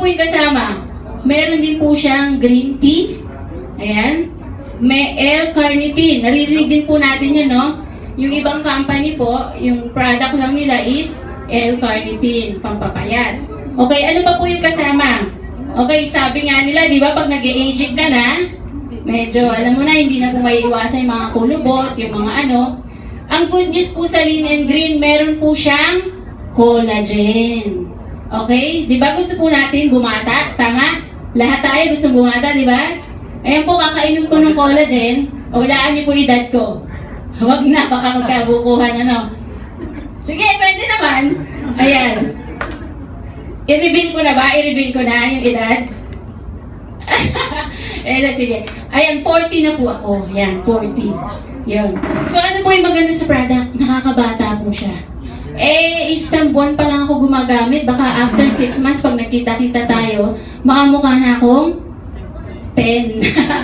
yung kasama? Meron din po siyang green tea. Ayan. May L-carnitine. Naririnig din po natin yun, no? Yung ibang company po, yung product lang nila is L-carnitine, pampapayat. Okay, ano pa po yung kasama? Okay, sabi nga nila, di ba, pag nag-e-aging ka na, medyo, alam mo na, hindi na po maiiwasan yung mga kulubot, yung mga ano. Ang good news po sa Lean and Green, meron po siyang collagen. Okay? Di ba gusto po natin bumata? Tama? Lahat tayo gusto bumata, di ba? Ayan po, kakainom ko ng collagen. O, walaan niyo po edad ko. Huwag na, baka magkabukuhan, ano. Sige, pwede naman. Ayan. I-reveal ko na ba? I-reveal ko na yung edad? Ayan, sige. Ayan, 40 na po ako. Ayan, 40. Yun. So, ano po yung maganda sa product? Nakakabata po siya. Eh, isang buwan pa lang ako gumagamit. Baka after 6 months, pag nagkita-kita tayo, makamukha na akong 10.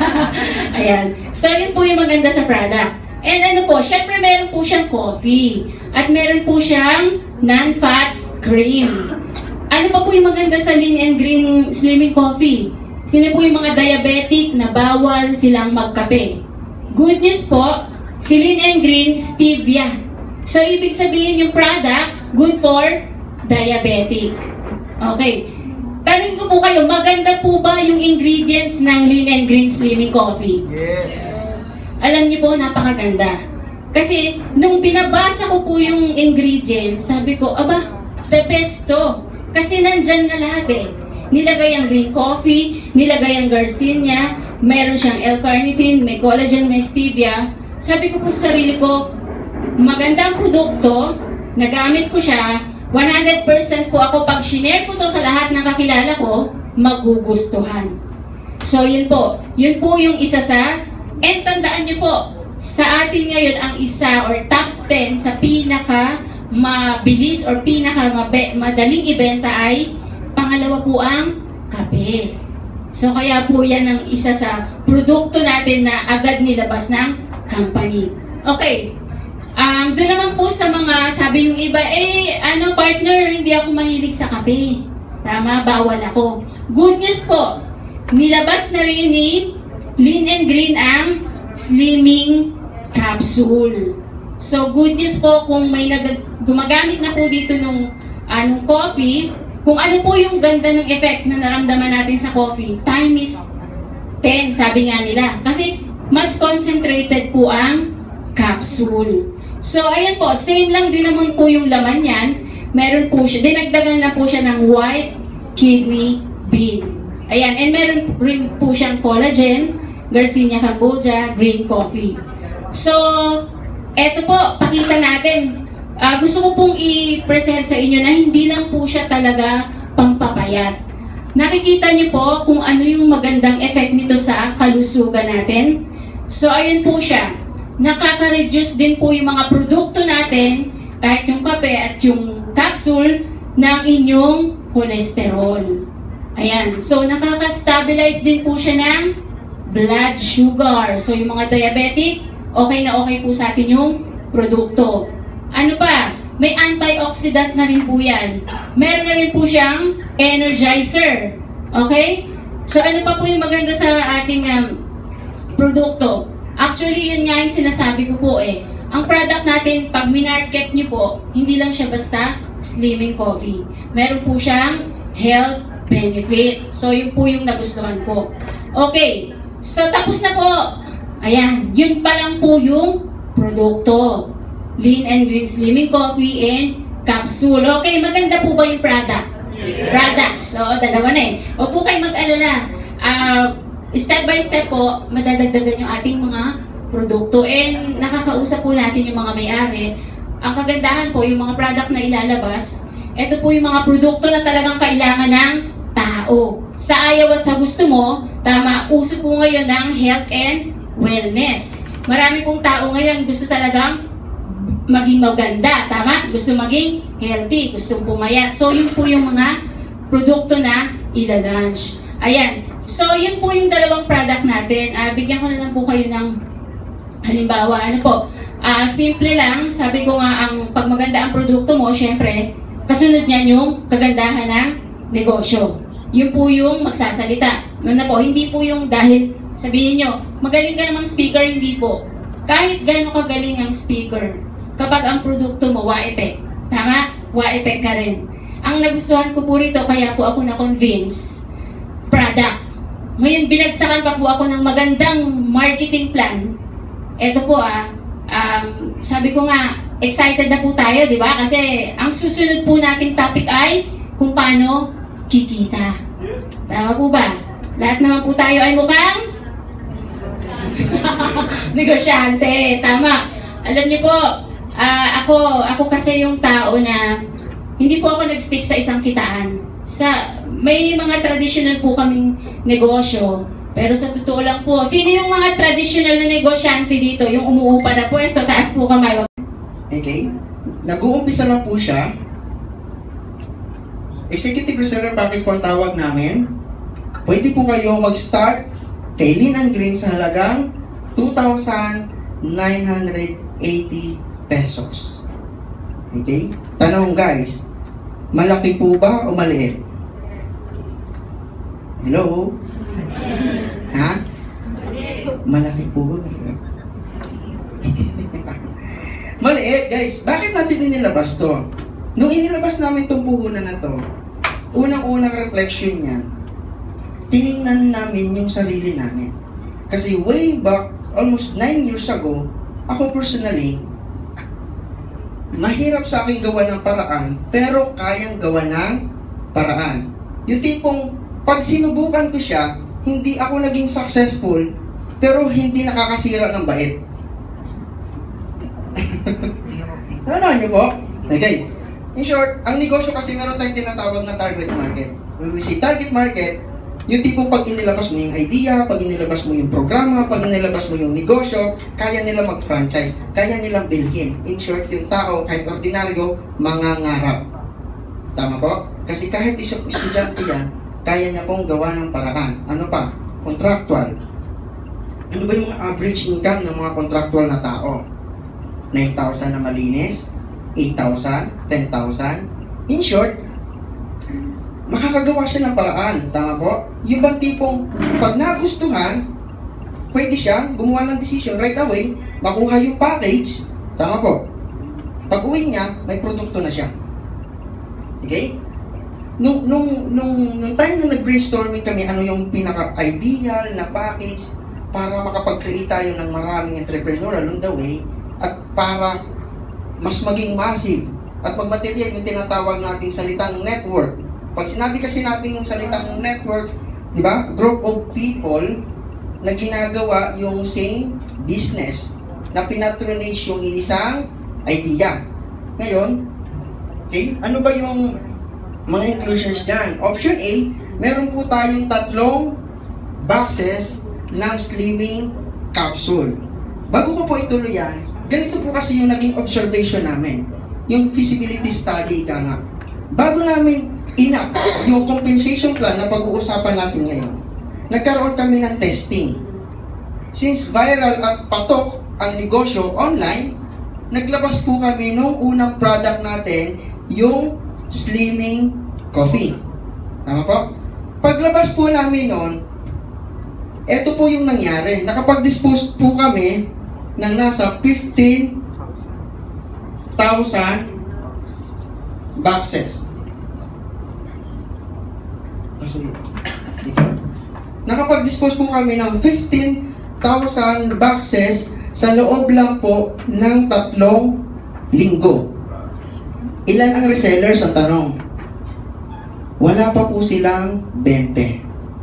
Ayan. So, yun po yung maganda sa product. And ano po, syempre meron po siyang coffee. At meron po siyang non-fat cream. Ano pa po yung maganda sa Lean and Green Slimming Coffee? Sino po yung mga diabetic na bawal silang magkape? Good news po, si Lean and Green stevia. So, ibig sabihin yung product, good for diabetic. Okay. Tanong ko po kayo, maganda po ba yung ingredients ng Lean and Green Slimming Coffee? Yes. Alam niyo po, napakaganda. Kasi, nung binabasa ko po yung ingredients, sabi ko, aba, the best to. Kasi nandyan na lahat eh. Nilagay ang green coffee, nilagay ang garcinia, mayroon siyang L-carnitine, may collagen, may stevia. Sabi ko po sa sarili ko, magandang produkto, nagamit ko siya, 100% po ako, pag shinare ko to sa lahat ng kakilala ko, magugustuhan. So yun po yung isa sa, and tandaan niyo po, sa atin ngayon ang isa or top 10 sa pinaka mabilis or pinaka madaling ibenta ay pangalawa po ang kape. So kaya po yan ang isa sa produkto natin na agad nilabas ng company. Okay. Doon naman po sa mga sabi ng iba, partner, hindi ako mahilig sa kape. Tama, bawal ako. Good news po, nilabas na rin ni Lean and Green ang slimming capsule. So good news po kung may gumagamit na po dito nung coffee, kung ano po yung ganda ng effect na naramdaman natin sa coffee, time is 10, sabi nga nila. Kasi mas concentrated po ang capsule. So, ayan po, same lang din naman po yung laman yan. Meron po siya, dinagdagan lang po siya ng white kidney bean. Ayan, and meron rin po siyang collagen, Garcinia cambogia, green coffee. So, eto po, pakita natin. Gusto ko pong i-present sa inyo na hindi lang po siya talaga pampapayat. Nakikita niyo po kung ano yung magandang effect nito sa kalusugan natin. So, ayun po siya. Nakaka-reduce din po yung mga produkto natin, kahit yung kape at yung capsule, ng inyong cholesterol. Ayan. So, nakaka-stabilize din po siya ng blood sugar. So, yung mga diabetic, okay na okay po sa atin yung produkto. Ano pa? May antioxidant na rin po yan. Meron na rin po siyang energizer. Okay? So, ano pa po yung maganda sa ating produkto? Actually, yun nga yung sinasabi ko po eh. Ang product natin, pag minarket nyo po, hindi lang siya basta slimming coffee. Meron po siyang health benefit. So, yun po yung nagustuhan ko. Okay. So, tapos na po. Ayan. Yun pa lang po yung produkto. Lean and Green Slimming Coffee and Capsule. Okay, maganda po ba yung product? Yeah. Products. So, dalawa na eh. Huwag po kayo mag-alala. Step by step po, madadagdagan yung ating mga produkto. And nakakausap po natin yung mga may-ari. Ang kagandahan po, yung mga product na ilalabas, ito po yung mga produkto na talagang kailangan ng tao. Sa ayaw at sa gusto mo, tama, uso po ngayon ng health and wellness. Marami pong tao ngayon gusto talagang maging maganda, tama? Gusto maging healthy, gusto pumayat. So, yun po yung mga produkto na ila-launch. Ayan. So, yun po yung dalawang product natin. Bigyan ko na lang po kayo ng halimbawa. Ano po? Simple lang. Sabi ko nga, pag maganda ang produkto mo, syempre, kasunod niyan yung kagandahan ng negosyo. Yun po yung magsasalita. Ano po, hindi po yung dahil sabihin nyo, magaling ka namang speaker, hindi po. Kahit gano'ng kagaling ang speaker, kapag ang produkto mo, wa-effect. Tama? Wa-effect ka rin. Ang nagustuhan ko po rito, kaya po ako na-convince, product. Ngayon, binagsakan pa po ako ng magandang marketing plan. Ito po sabi ko nga, excited na po tayo, di ba? Kasi ang susunod po nating topic ay kung paano kikita. Tama po ba? Lahat naman po tayo ay mukhang negosyante. Tama. Alam niyo po, ako kasi yung tao na hindi po ako nag-stick sa isang kitaan. May mga traditional po kaming negosyo. Pero sa totoo lang po, sino yung mga traditional na negosyante dito? Yung umuupa na pwesto, taas po kamay. Okay? Nag-uumpisa lang po siya. Executive Reseller Package po ang tawag namin. Pwede po kayo mag-start kay Lean & Green sa halagang 2,980 pesos. Okay? Tanong guys, malaki po ba o maliit? Hello? Ha? Malaki po ba? Maliit? Maliit, guys. Bakit natin inilabas to? Nung inilabas namin itong puhunan na to, unang-unang reflection niyan, tinignan namin yung sarili namin. Kasi way back, almost 9 years ago, ako personally, mahirap sa akin gawa ng paraan, pero kayang gawa ng paraan. Yung tipong, pag sinubukan ko siya, hindi ako naging successful, pero hindi nakakasira ng bait. Ano niyo po? Okay. In short, ang negosyo kasi meron tayong tinatawag na target market. When we say target market, yung tipong pag inilabas mo yung idea, pag inilabas mo yung programa, pag inilabas mo yung negosyo, kaya nila mag-franchise, kaya nilang bilhin. In short, yung tao, kahit ordinaryo, mangangarap. Tama po? Kasi kahit isang estudyante yan, kaya niya pong gawa ng paraan. Ano pa? Contractual. Ano ba yung average income ng mga contractual na tao? 9,000 na malinis? 8,000? 10,000? In short, makakagawa siya ng paraan. Tama po? Yung bang tipong pag nagustuhan, pwede siya gumawa ng decision right away, makuha yung package. Tama po? Pag uwi niya, may produkto na siya. Okay? Nung time na nag-brainstorming kami, ano yung pinaka-ideal na package para makapag-create tayo ng maraming entrepreneur along the way at para mas maging massive at magmaterial yung tinatawag nating salitang network. Pag sinabi kasi natin yung salitang network, di ba? Group of people na ginagawa yung same business na pinatronage yung isang idea. Ngayon, okay, ano ba yung mga inclusions dyan? Option A, meron po tayong 3 boxes ng slimming capsule. Bago ko po ituloy yan, ganito po kasi yung naging observation namin. Yung feasibility study ka nga. Bago namin yung compensation plan na pag-uusapan natin ngayon, nagkaroon kami ng testing. Since viral at patok ang negosyo online, naglabas po kami nung unang product natin, yung slimming coffee. Tama po? Paglabas po namin noon, eto po yung nangyari. Nakapag-dispose po kami ng nasa 15,000 boxes. Nakapag-dispose po kami ng 15,000 boxes sa loob lang po ng 3 linggo. Ilan ang resellers ang tanong? Wala pa po silang 20.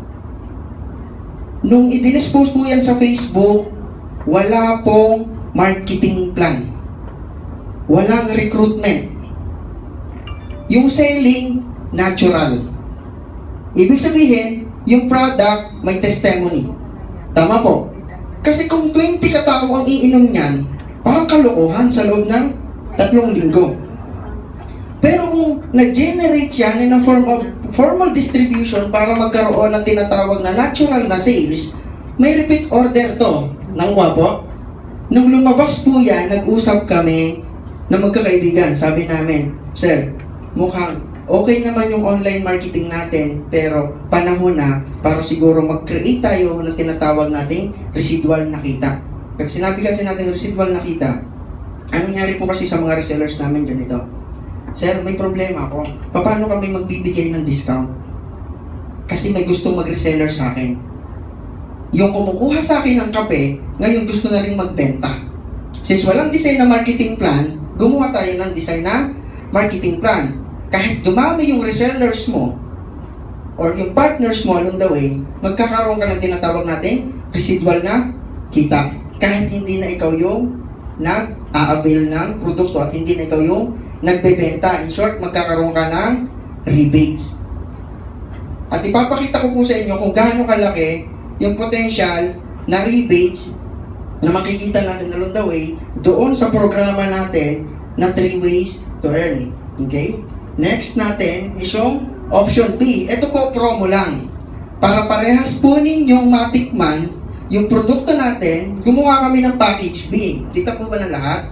Nung i-dispose po yan sa Facebook, wala pong marketing plan. Walang recruitment. Yung selling, natural. Ibig sabihin, yung product may testimony. Tama po. Kasi kung 20 katao ang iinom niyan, parang kalokohan sa loob ng 3 linggo. Pero kung nag-generate yan in a form of formal distribution para magkaroon ng tinatawag na natural na sales, may repeat order to. Nakuha po? Nung lumabas po yan, nag-usap kami na magkakaibigan. Sabi namin, Sir, mukhang okay naman yung online marketing natin, pero panahon na para siguro mag-create tayo ng tinatawag nating residual na kita. Pag sinabi kasi natin residual na kita, ano nangyari po kasi sa mga resellers namin ganito? Sir, may problema ako. Paano kami magbibigay ng discount? Kasi may gustong mag-reseller sa akin. Yung kumukuha sa akin ng kape, ngayon gusto na rin magbenta. Since walang design na marketing plan, gumawa tayo ng design na marketing plan. Kahit dumami yung resellers mo or yung partners mo along the way, magkakaroon ka ng tinatawag natin residual na kita. Kahit hindi na ikaw yung nag-a-avail ng produkto at hindi na ikaw yung nagbebenta. In short, magkakaroon ka ng rebates. At ipapakita ko po sa inyo kung gaano kalaki yung potential na rebates na makikita natin along the way doon sa programa natin na 3 ways to earn. Okay? Next natin is yung option B. Ito po promo lang. Para parehas po ninyong matikman yung produkto natin, gumawa kami ng package B. Kita po ba ng lahat?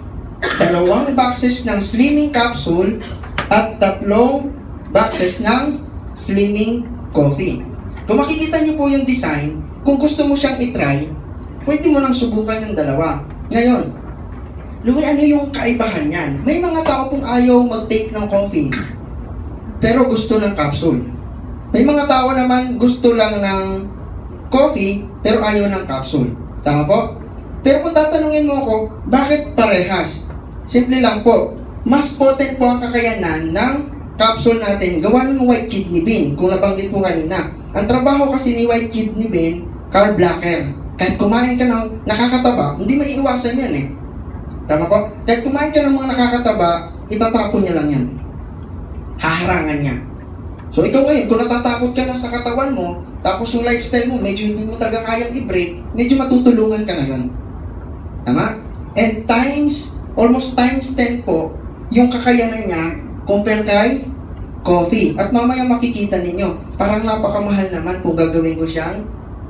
2 boxes ng slimming capsule at 3 boxes ng slimming coffee. Kung makikita niyo po yung design, kung gusto mo siyang itry, pwede mo nang subukan yung dalawa. Ngayon, Louie, ano yung kaibahan niyan? May mga tao pong ayaw mag-take ng coffee, pero gusto ng capsule. May mga tao naman gusto lang ng coffee, pero ayaw ng capsule. Tama po? Pero kung tatanungin mo ako, bakit parehas? Simple lang po. Mas potent po ang kakayanan ng capsule natin gawa ng white kidney bean, kung nabanggit po kanina. Ang trabaho kasi ni white kidney bean, carb blocker. Kahit kumain ka ng nakakataba, hindi maiiwasan yan eh. Tama po? Kahit kumain ka ng mga nakakataba, itatapon niya lang yan. Haharangan niya. So ikaw ngayon, kung natatakot ka na sa katawan mo, tapos yung lifestyle mo, medyo hindi mo talaga kayang i-break, medyo matutulungan ka ngayon. Tama? And almost times 10 po, yung kakayanan niya, compare kay coffee. At mamaya makikita ninyo, parang napakamahal naman kung gagawin ko siyang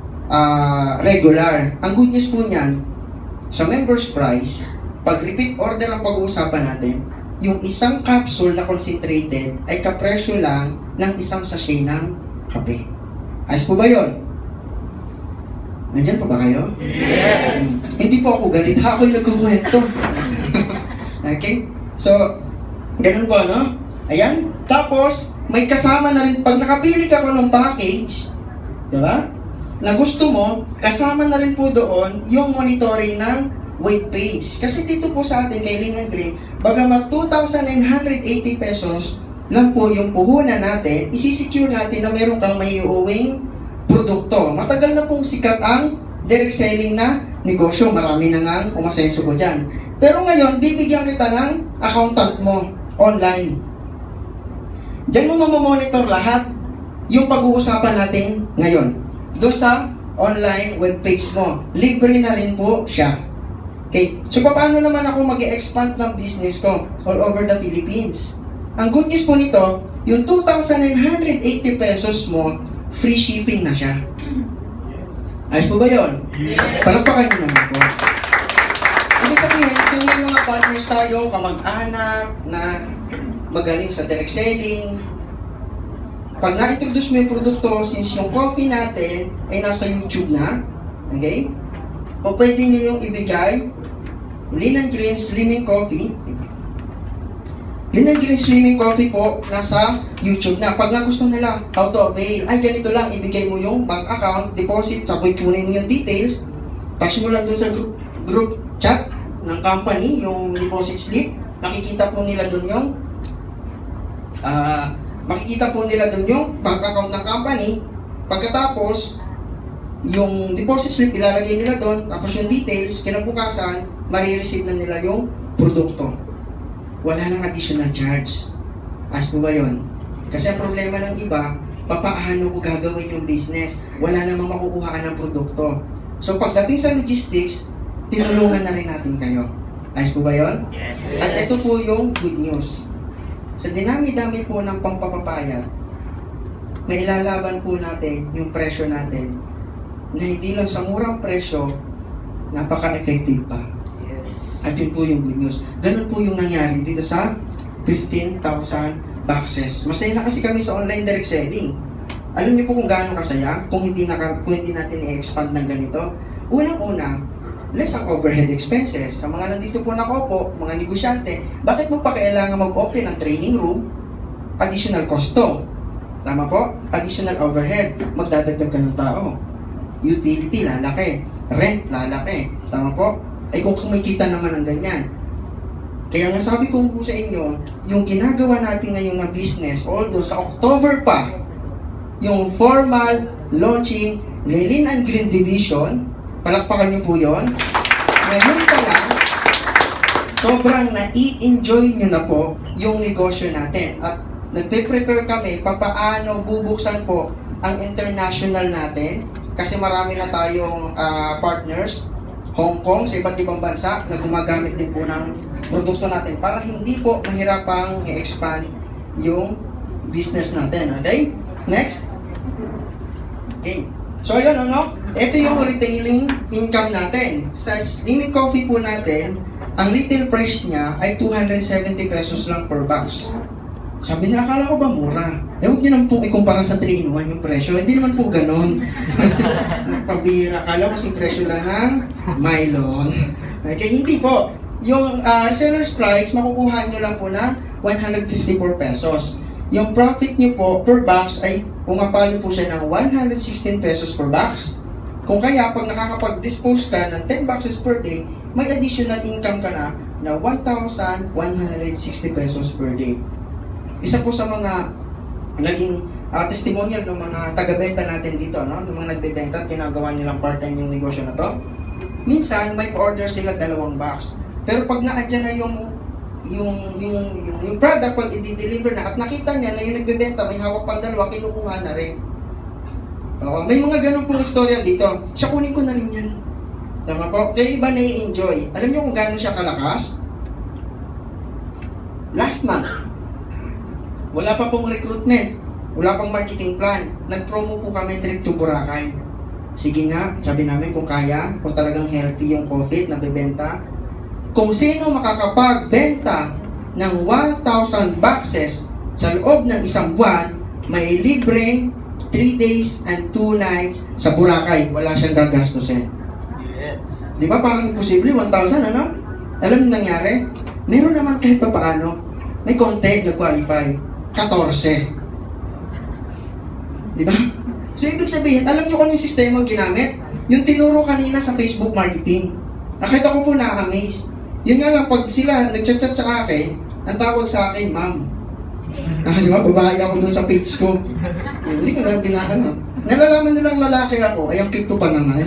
regular. Ang good news po niyan, sa member's price, pag repeat order ang pag-uusapan natin, yung isang capsule na concentrated ay kapresyo lang ng isang sachet ng kape. Ayos po ba yun? Nandyan pa ba kayo? Yes! Hindi po ako galit, ako'y nagkukwento. Okay? So, ganun po, no? Ayan. Tapos, may kasama na rin, pag nakapili ka po ng package, diba? Na gusto mo, kasama na rin po doon yung monitoring ng weight page. Kasi dito po sa atin kay Lean & Green, bagamat 2,980 pesos lang po yung puhunan natin, isisecure natin na meron kang may uuwing produkto. Matagal na pong sikat ang direct selling na negosyo. Marami na nga umasenso ko dyan. Pero ngayon, bibigyan kita ng accountant mo online. Diyan mo mamamonitor lahat yung pag-uusapan natin ngayon. Doon sa online webpage mo. Libre na rin po siya. Okay, so paano naman ako mag-expand ng business ko all over the Philippines? Ang good news po nito, yung 2,980 pesos mo, free shipping na siya. Ayos po ba yun? Palagpakan nyo naman po. Ibig sabihin, kung may mga partners tayo, kamag-anak, na magaling sa direct selling, pag na-introduce mo yung produkto, since yung coffee natin ay nasa YouTube na, okay? O pwede nyo yung ibigay, Lean & Green Slimming Coffee. Lean & Green Slimming Coffee po, nasa YouTube na. Pag nagustuhan nila, how to avail, ay ganito lang, ibigay mo yung bank account, deposit, sabay kunin mo yung details, pass mo lang dun sa group chat ng company, yung deposit slip, makikita po nila dun yung bank account ng company. Pagkatapos, yung deposit slip ilalagay nila doon, tapos yung details, kinabukasan, marireceive na nila yung produkto. Wala nang additional charge. As po ba yun? Kasi ang problema ng iba, papaano ko gagawin yung business? Wala namang makukuhaan ng produkto. So pagdating sa logistics, tinulungan na rin natin kayo. As po ba yun? Yes. At ito po yung good news. Sa dinami-dami po ng pampapapayat, mailalaban po natin yung presyo natin na hindi lang sa murang presyo, napaka-effective pa. At yun po yung good news. Ganun po yung nangyari dito sa 15,000 boxes. Masaya na kasi kami sa online direct selling. Alam niyo po kung gaano kasaya kung hindi natin i-expand ng ganito. Unang-una, less ang overhead expenses. Sa mga nandito po nakaupo, mga negosyante, bakit mo pa kailangan mag-open ng training room? Additional cost to. Tama po? Additional overhead. Magdadagdag ka ng tao. Utility, lalaki. Rent, lalaki. Tama po? Ay kung kumikita naman ng ganyan. Kaya nga sabi ko po sa inyo, yung ginagawa natin ngayon na business, although sa October pa, yung formal launching Lilin and Green Division, palakpakan niyo po yun. Ngayon pa lang, sobrang na-i-enjoy nyo na po yung negosyo natin. At nagpe-prepare kami papaano bubuksan po ang international natin kasi marami na tayong partners, Hong Kong, sa iba't ibang bansa na gumagamit din po ng produkto natin para hindi po mahirapang i-expand yung business natin. Okay? Next. Okay. So, ayun, ano? Ito yung retailing income natin. Sa Limit Coffee po natin, ang retail price niya ay 270 pesos lang per box. Sabi nila, akala ko ba mura? Huwag niyo naman pong ikumpara sa 3-in-1 yung presyo. Hindi naman po ganun. Pambira, akala ko kasing presyo lang ng Milo. Okay, hindi po. Yung seller's price, makukuha nyo lang po na 154 pesos. Yung profit nyo po per box ay pumapalo po siya ng 116 pesos per box. Kung kaya, pag nakakapag-dispose ka ng 10 boxes per day, may additional income ka na 1,160 pesos per day. Isa po sa mga naging testimonial ng mga taga-benta natin dito, no? Ng mga nagbebenta at ginagawa nilang part-time yung negosyo na to. Minsan, may order sila 2 box. Pero pag na-adyan na yung product, pag i-deliver na at nakita niya na yung nagbebenta may hawak pang 2, kinukuha na rin. May mga ganun pong istorya dito. Siya, kunin ko na rin yan. Tama po? Kaya iba na-i-enjoy. Alam niyo kung gano'n siya kalakas? Last month, wala pa pong recruitment, wala pang marketing plan. Nag-promo po kami trip to Boracay. Sige nga, sabi namin kung kaya, kung talagang healthy yung coffee na bebenta. Kung sino makakapagbenta ng 1,000 boxes sa loob ng isang buwan, may libreng 3 days and 2 nights sa Boracay. Wala siyang gagastusin. Yes. Di ba parang imposible? 1,000, ano? Alam mo nangyari? Meron naman kahit pa paano. May konti nag-qualify. 14. Di ba? So, ibig sabihin, alam niyo kung yung sistema ang ginamit? Yung tinuro kanina sa Facebook marketing. Kahit ako po na-amaze. Yun nga lang, pag sila nag-chat-chat sa akin, ang tawag sa akin, ma'am. Di ba? Babae ako dun sa page ko. Hindi ko na binahanap. Nalalaman nilang lalaki ako, ay ang cute ko pa naman.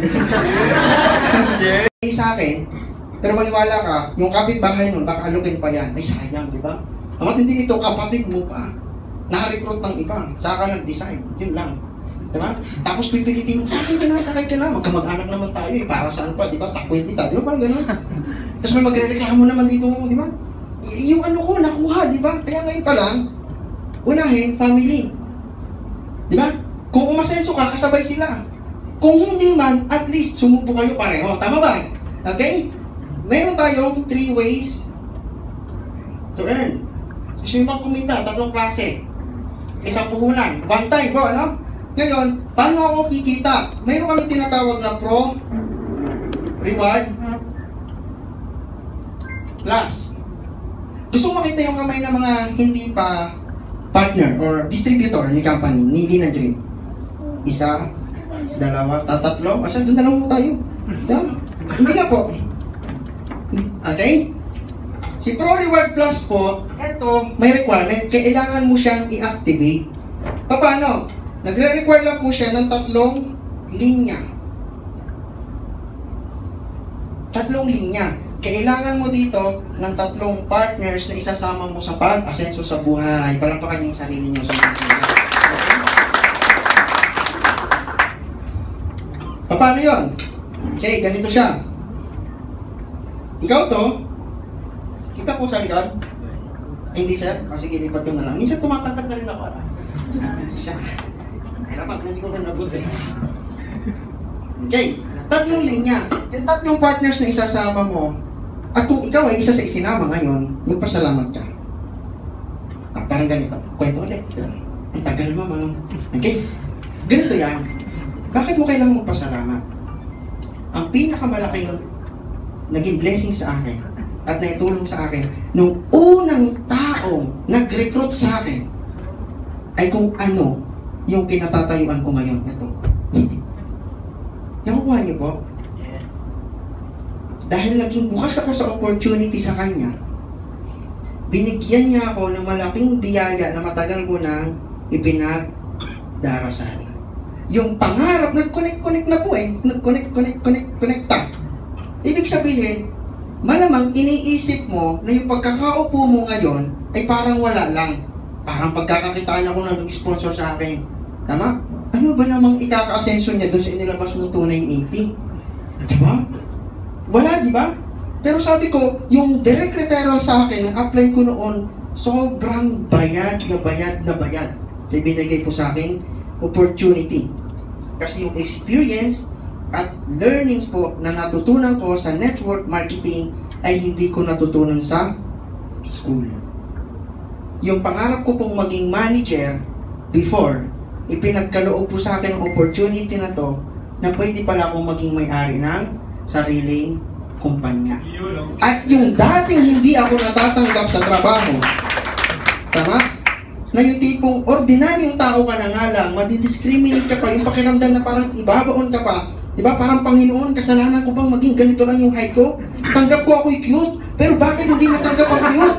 Sa akin, pero maniwala ka, yung kapitbahay nun, baka alukin pa yan. Ay, sayang, di ba? Ang matindi nito, kapatid mo pa. Na-recruit ng iba. Saka nag-design. Yun lang. Diba? Tapos pipilitin mo, sakay ka na. Magkamag-anak naman tayo eh. Para saan pa, di ba? Takwil kita. Di ba? Parang gano'n. Tapos may magre-reklamo naman dito, di ba? Yung ano ko, nakuha, di ba? Kaya ngayon pa lang, unahin, family. Di ba? Kung umasenso ka, kasabay sila. Kung hindi man, at least sumubo kayo pareho. Tama ba? Okay? Meron tayong 3 ways to earn. So, yung mga kumita, 3 klase. Isang puhunan. 1 time po, ano? Ngayon, paano ako kikita? Mayroon kami tinatawag na Pro Reward Plus. Gusto mo makita yung kamay ng mga hindi pa partner or distributor ni company, ni Lin and Green? 1, 2, 3. Asa doon na lang mo tayo? Yeah? Hindi nga po. Okay? Si Pro Reward Plus po, eto, may requirement. Kailangan mo siyang i-activate. Paano? Nagre-require lang po siya ng 3 linya. 3 linya. Kailangan mo dito ng 3 partners na isasama mo sa pag-asenso sa buhay. Palampakan niyo yung sarili niyo sa buhay. Okay? Paano yun? Okay, ganito siya. Ikaw to, kita po sa likod? Ay, hindi sir, kasi gilipat ko na lang. Minsan tumatangkad na rin ako. Isa. Hirapan, hindi ko rin nabuti. Okay, 3 linya. Yung 3 partners na isasama mo, at kung ikaw ay isa sa isinama ngayon, magpasalamat ka. Parang ganito. kwento ulit. Ang tagal mo, ano? Okay? Ganito yan. Bakit mo kailangan magpasalamat? Ang pinakamalaking naging blessing sa akin at naitulong sa akin nung unang taong nag-recruit sa akin ay kung ano yung kinatatayuan ko ngayon. Ito. Nakukuha niyo po? Yes. Dahil naging bukas ako sa opportunity sa kanya, binigyan niya ako ng malaking biyaya na matagal ko nang ipinagdarasal. Yung pangarap, nag-connect na po eh. Nag-connecta. Ibig sabihin, malamang iniisip mo na yung pagkakaupo mo ngayon ay parang wala lang. Parang pagkakakitaan ako ng sponsor sa akin. Tama? Ano ba namang ikaka-asenso niya doon sa inilabas mong 2,980? Diba? Wala, diba? Pero sabi ko, yung direct referral sa akin, ang apply ko noon, sobrang bayad. So, binigay po sa akin, opportunity. Kasi yung experience at learnings po na natutunan ko sa network marketing ay hindi ko natutunan sa school. Yung pangarap ko pong maging manager before, ipinagkaloob po sa akin ang opportunity na to na pwede pala akong maging may-ari ng sariling kumpanya. At yung dating hindi ako natatanggap sa trabaho, tama? Na yung tipong ordinaryong tao ka na nga lang, madidiscriminate ka pa, yung pakiramdam na parang ibabaon ka pa, di ba? Parang Panginoon, kasalanan ko bang maging ganito lang yung height ko? Tanggap ko ako'y cute, pero bakit hindi natanggap ang cute?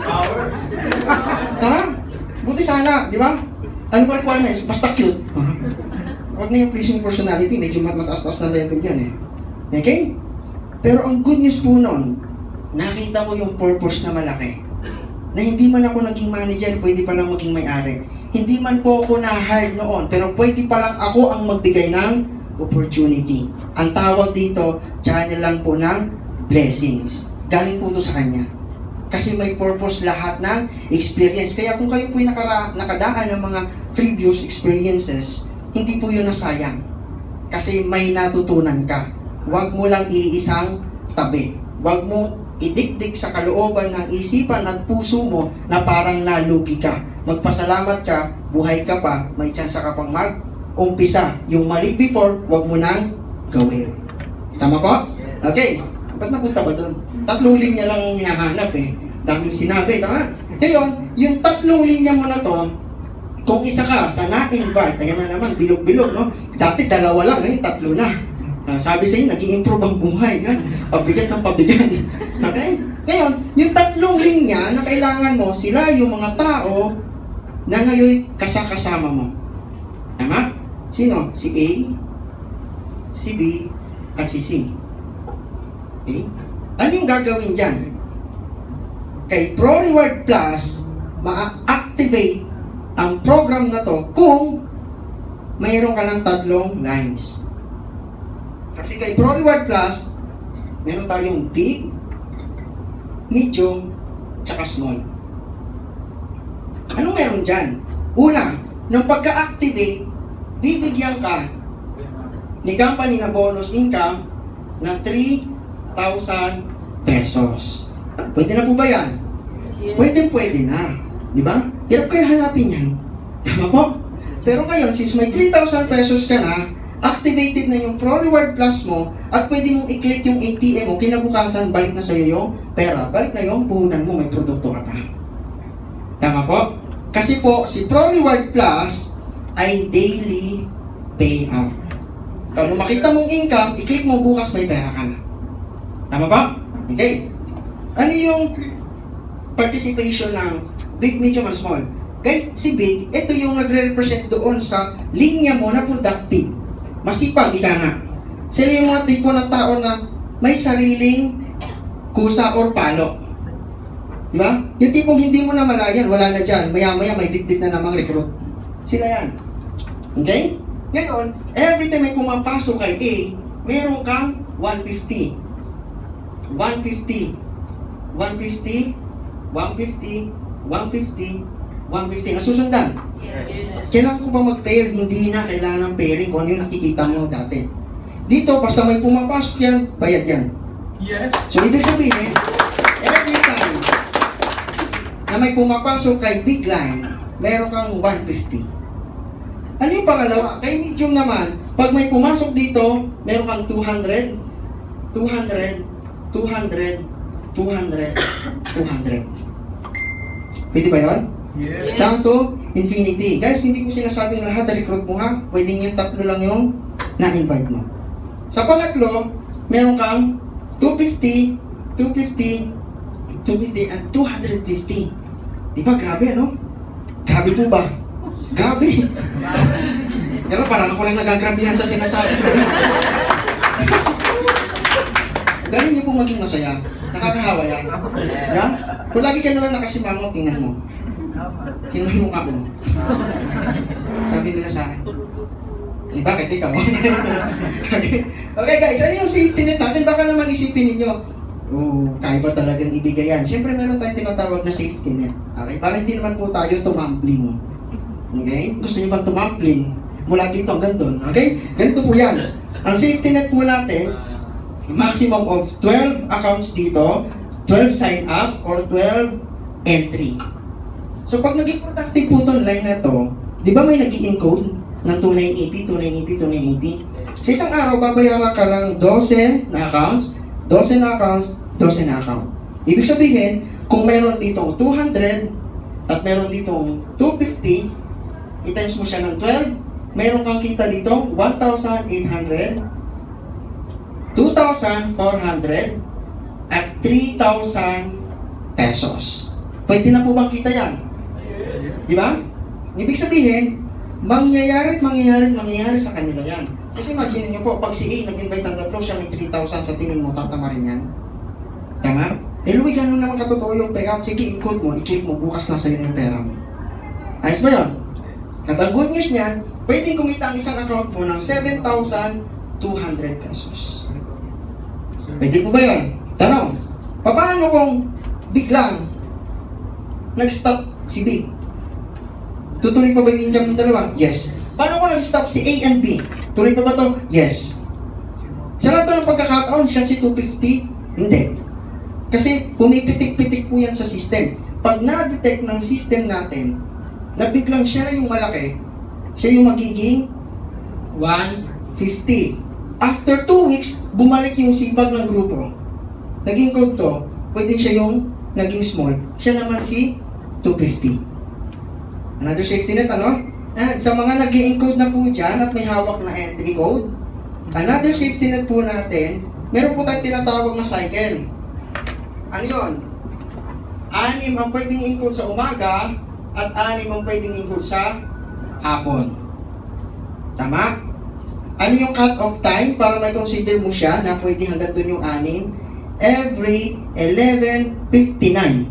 Ha? Buti sana, di ba? Ano ba requirements? Basta cute. Huwag na yung pleasing personality, medyo mataas-taas na level yan eh. Okay? Pero ang good news po nun, nakita ko yung purpose na malaki. Na hindi man ako naging manager, pwede pa lang maging may-ari. Hindi man po ako na-hired noon, pero pwede pa lang ako ang magbigay ng opportunity. Ang tawag dito, channel lang po ng blessings. Galing po ito sa kanya. Kasi may purpose lahat ng experience. Kaya kung kayo po'y nakadaan ng mga previous experiences, hindi po yun nasayang. Kasi may natutunan ka. Huwag mo lang iisang tabi. Huwag mo idikdik sa kalooban ng isipan at puso mo na parang nalugi ka. Magpasalamat ka, buhay ka pa, may chance ka pang mag-umpisa. Yung mali before, huwag mo nang gawin. Tama po? Okay. Ba't napunta ba doon? 3 linya lang ang hinahanap eh. Daming sinabi, tama? Ngayon, yung 3 linya mo na to, kung isa ka sa na-invite, ayan na naman, bilog-bilog, no? Dati 2 lang, ngayon 3 na. Sabi sa'yo, nag-i-improve ang buhay, ha? Pabigat ng pabigat. Okay? Ngayon, yung 3 linya na kailangan mo, sila yung mga tao na ngayon kasama mo. Tama? Sino? Si A, si B, at si C. Okay? Ano yung gagawin dyan? Kay ProReward Plus, ma-activate ang program na to kung mayroon ka ng 3 lines. Kasi kay ProReward Plus, meron tayong big, medium, tsaka small. Anong meron dyan? Una, nung pagka-activate, bibigyan ka ni company na bonus income na 3,000 pesos. Pwede na po ba yan? Pwede na. Di ba? Hirap kaya hanapin yan. Tama po? Pero ngayon, since may 3,000 pesos ka na, activated na yung ProReward Plus mo, at pwede mong i-click yung ATM mo, kinabukasan, balik na sa'yo yung pera. Balik na yung puhunan mo, may produkto ka pa. Tama po? Kasi po, si ProReward Plus ay daily payout. Kung makita mong income, i-click mo bukas, may pera ka na. Tama ba? Okay. Ano yung participation ng big, medium, and small? Kahit si big, ito yung nagre-represent doon sa linya mo na productive. Masipag, ika nga. Sila yung mga tipo ng tao na may sariling kusa or palo. Diba? Yung tipong hindi mo na malayan, wala na dyan. Maya-maya may bit-bit na namang recruit. Sila yan. Okay? Ngayon, every time may pumapasok kay A, meron kang 150. 150. 150. 150. 150. 150. Nasusundan? Yes. Kailangan ko ba mag-pair? Hindi na kailangan ng pairing kung ano yung nakikita mo dati. Dito, basta may pumapasok yan, bayad yan. Yes. So, ibig sabihin, every time na may pumapasok kay big line, meron kang 150. Ano yung pangalawa? Kay medium naman, pag may pumasok dito, meron kang 200, 200, 200, 200, 200. Pwede ba yun? Yes. Down to infinity. Guys, hindi ko sinasabing lahat na recruit mo ha. Pwedeng yung tatlo lang yung na-invite mo. Sa pangatlo, meron kang 250, 250, 250, and 250. Diba? Grabe, ano? Grabe po ba? Grabe. Kaya parang ako lang nagagrabihan sa sinasabi ko. Galing niyo pong maging masaya. Nakakahawa yan. Yan? Kung lagi ka na lang nakasimango, tingnan mo. Sino yung mukha mo? Sabi nila sa akin. Bakit ikaw? Okay guys, ano yung safety net natin? Baka naman isipin ninyo, kaya ba talagang ibigay yan? Siyempre meron tayong tinatawag na safety net. Okay? Para hindi naman po tayo tumambling. Okay? Gusto nyo bang tumambling? Mula dito hanggang doon. Okay? Ganito po yan. Ang safety net po natin, maximum of 12 accounts dito, 12 sign up, or 12 entry. So pag naging productive po itong line na to, di ba may nag-i-encode ng 2980, 2980, 2980? Sa isang araw, babayaran ka lang 12 na accounts, 12 na accounts, 12 na account. Ibig sabihin, kung meron ditong 200 at meron ditong 250, i-times mo siya ng 12, meron kang kita dito 1,800, 2,400, at 3,000 pesos. Pwede na po bang kita yan? Di ba? Ibig sabihin, mangyayari sa kanila yan. Kasi imagine nyo po, pag si A nag-invite ng tatlo, siya may 3,000 sa tingin mo, tatama rin yan. Tama? Eh, Louie, ganun naman katotoo yung payout. Sige, i-code mo, i-click mo, bukas na sa'yo yung pera mo. Ayos ba yun? At ang good news niyan, pwedeng kumita ang isang account mo ng 7,200 pesos. Pwede po ba yun? Tanong, paano kung biglang nag-stop si B? Tutuloy pa ba yung income ng dalawa? Yes. Paano kung nag-stop si A and B? Tuloy pa ba to? Yes. Sa lahat ba ng pagkakataon, siya si 250? Hindi. Kasi pumipitik-pitik po yan sa system. Pag na-detect ng system natin, na biglang siya na yung malaki, siya yung magiging 150. After 2 weeks, bumalik yung sipag ng grupo. Naging code to, pwede siya yung naging small. Siya naman si 250. Another safety net, ano? At sa mga nag-i-encode na po dyan at may hawak na entry code, another safety net po natin, meron po tayong tinatawag na cycle. Ano yun? 6 ang pwedeng encode sa umaga at 6 ang pwedeng encode sa hapon. Tama? Ano yung cut-off time para may consider mo siya na pwede hanggang doon yung 6? Every 11:59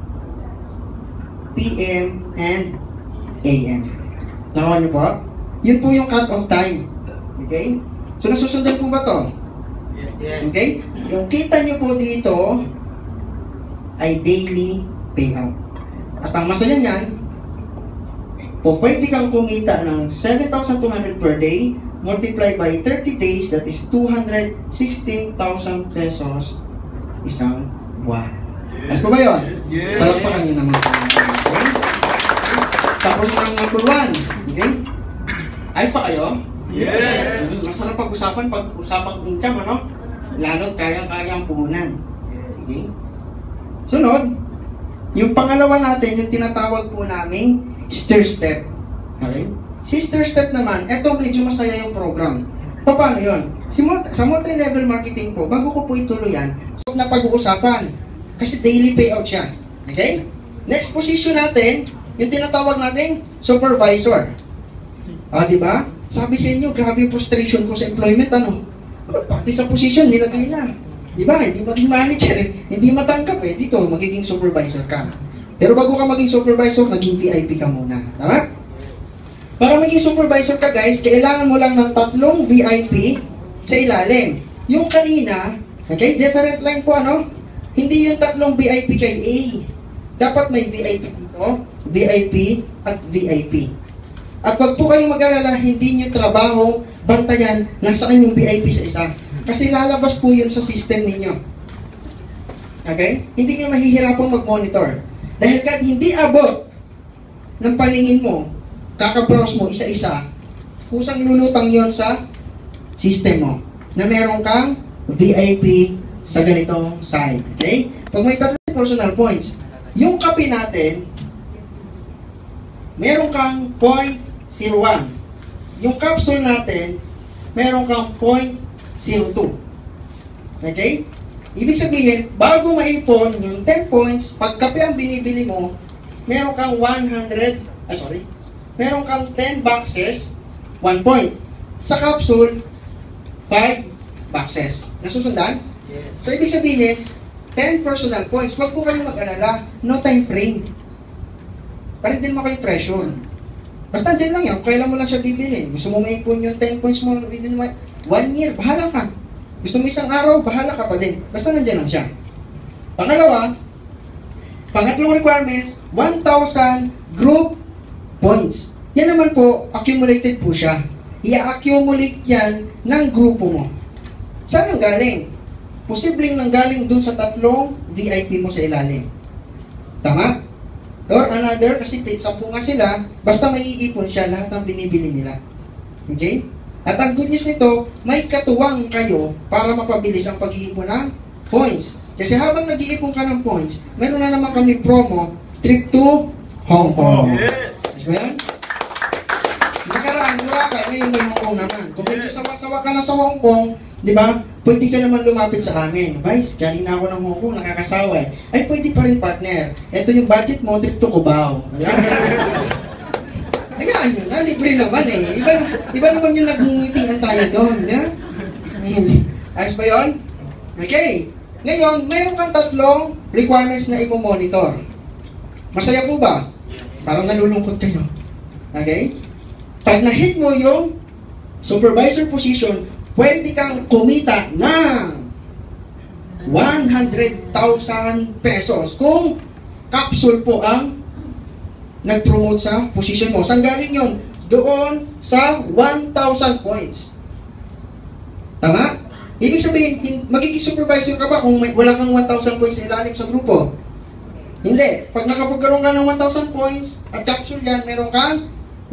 p.m. and a.m. Nakuha niyo po? Yun po yung cut-off time. Okay? So, nasusundan po ba to? Yes. Okay? Yung kita niyo po dito ay daily payout. At ang masaya niyan, po pwede kang kumita ng 7,200 per day multiply by 30 days, that is 216,000 pesos isang buwan. Yes po ba yun? Yes. Palakpakan nyo naman. Okay? Tapos ang number 1. Okay? Ayos pa kayo? Yes. Masarap pag-usapan pag-usapang income, ano? Lalo't kayang-kayang puhunan. Okay? Sunod, yung pangalawa natin, yung tinatawag po naming stir step. Okay? Si stir step naman, eto medyo masaya yung program. Paano yun? Sa multi-level marketing po, bago ko po ituloy yan, so na pag-uusapan. Kasi daily payout siya. Okay? Next position natin, yung tinatawag nating supervisor. Di ba? Sabi sa inyo, grabe yung frustration ko sa employment, ano? Pati sa position, nilagay na. Di ba? Hindi maging manager, hindi matanggap dito, magiging supervisor ka. Pero bago ka maging supervisor, naging VIP ka muna. Tama? Para maging supervisor ka guys, kailangan mo lang ng 3 VIP sa ilalim. Yung kanina, okay, different line po, ano? Hindi yung 3 VIP kay A. Dapat may VIP dito, VIP at VIP. At wag po kayong mag-alala, hindi nyo trabaho, bantayan, nasaan yung VIP sa isa. Kasi lalabas po yun sa system ninyo. Okay? Hindi kayo mahihirapang mag-monitor. Dahil kahit hindi abot ng paningin mo, kakabrowse mo isa-isa, kusang lulutang yon sa system mo na meron kang VIP sa ganitong side. Okay? Pag may 3 personal points, yung kape natin, meron kang 0.01. Yung capsule natin, meron kang 0.02. Okay? Ibig sabihin, bago maipon yung 10 points, pag kape ang binibili mo, meron kang meron kang 10 boxes, 1 point. Sa capsule, 5 boxes. Nasusundan? Yes. So, ibig sabihin, 10 personal points. Huwag po kayong mag-alala. No time frame. Para din mo kayo pressure. Basta dyan lang yan. Kailan mo lang siya bibili. Gusto mo maipon yung 10 points mo within 1 year, bahala ka. Gusto mo isang araw, bahala ka pa din. Basta nandyan lang siya. Pangalawa, pangatlong requirements, 1,000 group points. Yan naman po, accumulated po siya. I-accumulate yan ng grupo mo. Saan ang galing? Posibleng nanggaling dun sa 3 VIP mo sa ilalim. Tama? Or another, kasi 10 nga sila, basta may iipon siya lahat ng binibili nila. Okay? At ang good news nito, may katuwang kayo para mapabilis ang pag-iipon ng points. Kasi habang nag-iipon ka ng points, meron na naman kami promo, trip to Hong Kong. Yes! Yan? Nakaraan, Boracay, ngayon may Hong Kong naman. Kung medyo sawa-sawa ka na sa Hong Kong, di ba, pwede ka naman lumapit sa amin. Vice, galing na ako ng Hong Kong, nakakasawa eh. Ay, pwede pa rin partner. Ito yung budget mo, trip to Cubao. Ayan yun, libre naman eh. Iba naman yung nagningitingan tayo doon. Yeah? Ayos ba yun? Okay. Ngayon, mayroon kang 3 requirements na i-monitor. Masaya po ba? Parang nalulungkot kayo. Okay? Pag na-hit mo yung supervisor position, pwede kang kumita ng 100,000 pesos kung capsule po ang nag-promote sa position mo. Saan galing yun? Doon sa 1,000 points. Tama? Ibig sabihin, magiging supervisor ka ba kung wala kang 1,000 points sa ilalim sa grupo? Hindi. Pag nakapagkaroon ka ng 1,000 points at capsule yan, meron kang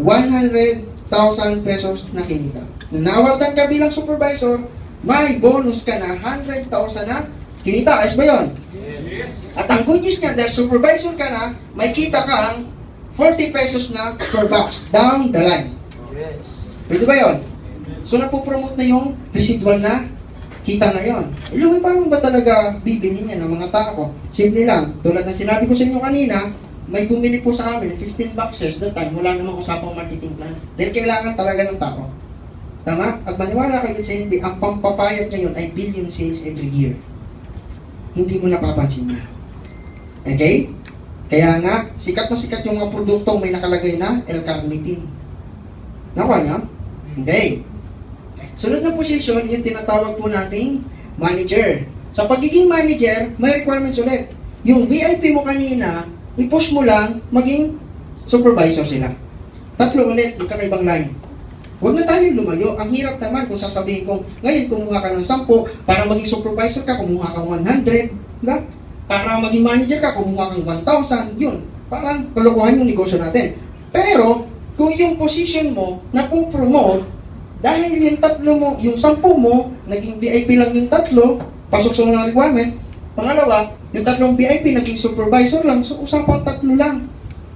100,000 pesos na kinita. Nung na-awardan ka bilang supervisor, may bonus ka na 100,000 na kinita. Ayos ba yun? Yes. At ang good news niya, dahil supervisor ka na, may kita kang 40 pesos na per box down the line. Yes. Pwede ba yun? So, napopromote na yung residual na kita na yun. Iluwi, paano ba talaga bibili niya ng mga tao? Simple lang. Tulad ng sinabi ko sa inyo kanina, may bumili po sa amin, 15 boxes. That time, wala namang usapang marketing plan. Dahil kailangan talaga ng tao. Tama? At maniwala kayo sa hindi, ang pampapayat ngayon ay billion sales every year. Hindi mo napapansin na. Okay? Kaya nga, sikat na sikat yung mga produktong may nakalagay na L-carnitine. Nakuha niyo? Okay. Sunod na position, yung tinatawag po nating manager. Sa pagiging manager, may requirements ulit. Yung VIP mo kanina, i-push mo lang, maging supervisor sila. 3 ulit, yung kakaibang line. Huwag na tayong lumayo. Ang hirap naman kung sasabihin kong, ngayon kumuha ka ng 10, para maging supervisor ka, kumuha kang 100. Diba? Para maging manager ka, kumuha kang 1,000. Yun. Parang kalokohan yung negosyo natin. Pero, kung yung position mo, napopromote, dahil yung 3 mo, yung 10 mo, naging VIP lang yung 3, pasok sa mga requirement. Pangalawa, yung 3 VIP, naging supervisor lang, so usapang 3 lang.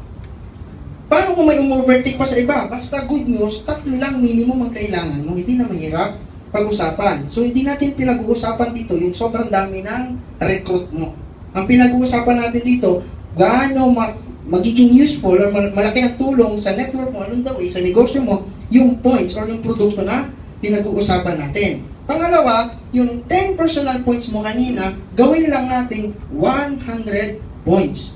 Paano kung may overtake pa sa iba? Basta good news, 3 lang minimum ang kailangan mo. Hindi na mahirap pag-usapan. So, hindi natin pinag-uusapan dito yung sobrang dami ng recruit mo. Ang pinag-uusapan natin dito, gaano magiging useful or malaki ang tulong sa network mo, along the way, sa negosyo mo, yung points or yung produkto na pinag-uusapan natin. Pangalawa, yung 10 personal points mo kanina, gawin lang natin 100 points.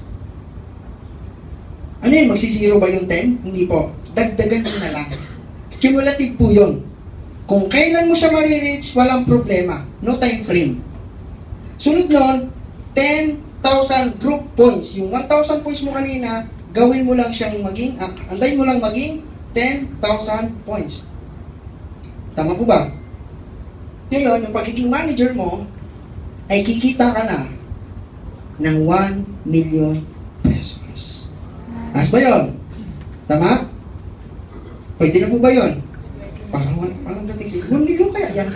Ano yun? Magsisiro ba yung 10? Hindi po. Dagdagan mo na lang. Cumulative po yun. Kung kailan mo siya marireach, walang problema. No time frame. Sunod nun, 10,000 group points. Yung 1,000 points mo kanina, gawin mo lang siyang andayin mo lang maging 10,000 points. Tama po ba? Ngayon, yung pagiging manager mo, ay kikita ka na ng 1 million pesos. Ayos ba yun? Tama? Pwede na po ba yun? Parang dating si 1 million kaya yan.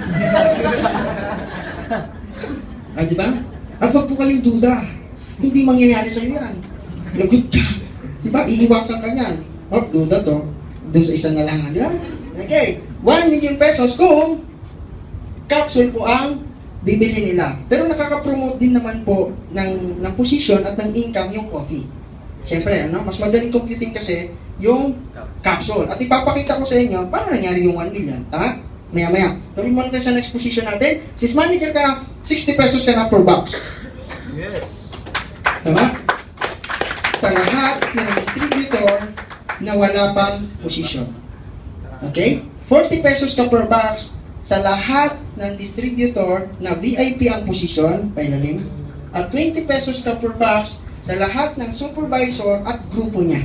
Di ba? At wag po kayong duda. Hindi mangyayari sa'yo yan. Lagot ka. Di ba? Iiwasan ka niyan. Duda to. Doon sa isang na lang. Di ba? Okay. 1 million pesos kung capsule po ang bibili nila. Pero nakaka-promote din naman po ng position at ng income yung coffee. Siyempre, mas madaling computing kasi yung capsule. At ipapakita ko sa inyo, paano nangyari yung 1 million. Tama? Maya-maya. Tuloy muna tayo sa next position natin. Since manager ka na, 60 pesos ka na per box. Yes. Tama? Sa lahat ng distributor na wala pang position. Okay? 40 pesos ka per box sa lahat ng distributor na VIP ang posisyon, pailalim, at 20 pesos ka per box sa lahat ng supervisor at grupo niya.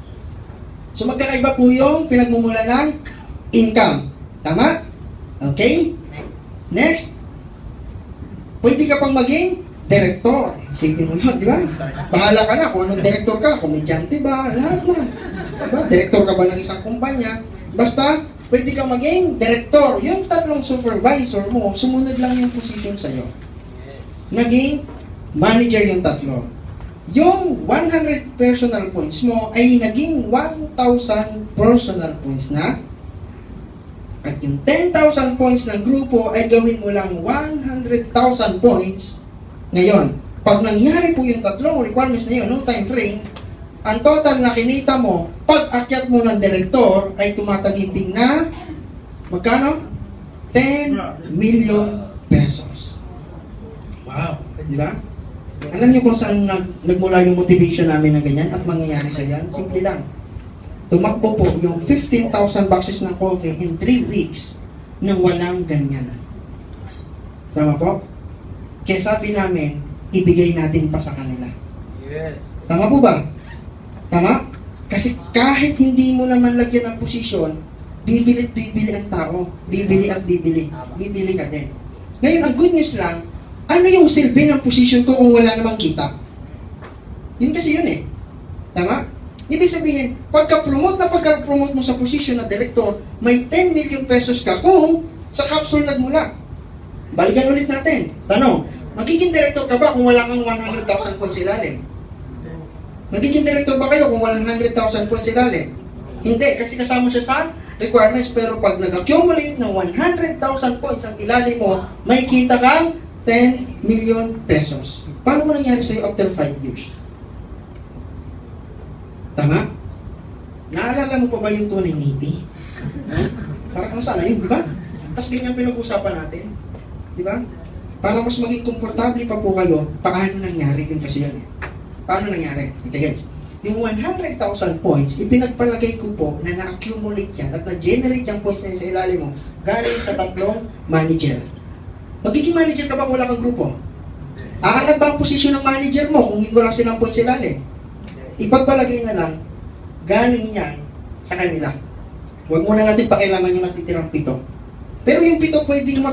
So magkakaiba po yung pinagmumula ng income. Tama? Okay? Next. Pwede ka pang maging director. Isipin mo yun, di ba? Bahala ka na kung anong director ka, komedyante ba, lahat na. Diba? Director ka ba ng isang kumpanya? Basta, pwede kang maging director. Yung tatlong supervisor mo, sumunod lang yung position sa'yo. Naging manager yung tatlo. Yung 100 personal points mo ay naging 1,000 personal points na. At yung 10,000 points ng grupo ay gawin mo lang 100,000 points. Ngayon, pag nangyari po yung tatlong requirements na yun, no time frame, ang total na kinita mo, pag akyat mo ng direktor, ay tumataginting na, magkano? 10 million pesos. Wow. Di ba? Alam niyo kung saan nagmula yung motivation namin na ganyan at mangyayari sa yan? Simple lang. Tumakbo po yung 15,000 boxes ng coffee in 3 weeks nang walang ganyan. Tama po? Kaya sabi namin, ibigay natin pa sa kanila. Yes. Tama po ba? Tama? Kasi kahit hindi mo naman lagyan ng posisyon, bibili at bibili ang tao. Bibili at bibili. Bibili ka din. Ngayon, ang good news lang, ano yung silbi ng posisyon ko kung wala namang kita? Yun kasi yun eh. Tama? Ibig sabihin, pagka-promote mo sa posisyon na director, may 10 million pesos ka kung sa capsule nagmula. Balikan ulit natin. Tanong, magiging director ka ba kung wala kang 100,000 points ilalim? Magiging director ba kayo kung walang 100,000 points ilalim? Hindi, kasi kasama siya sa requirements. Pero pag nag-accumulate ng 100,000 points ang ilalim mo, may kita kang 10 million pesos. Paano mo nangyari sa'yo after 5 years? Tama? Naalala mo pa ba yung tunay Navy? Para kung sana yun, di ba? Tapos ganyan pinag-usapan natin. Di ba? Para mas maging komportable pa po kayo, paano nangyari yun kasi yan eh. Paano nangyari? Okay guys, yung 100,000 points, ipinagpalagay ko po na na-accumulate yan at na-generate yung points na yun sa ilalim mo galing sa tatlong manager. Magiging manager ka ba kung wala kang grupo? Aangat ba ang posisyon ng manager mo kung hindi wala silang points sa ilalim? Ipagpalagay na lang, galing yan sa kanila. Huwag muna natin pakialaman yung natitirang 7. Pero yung 7 pwedeng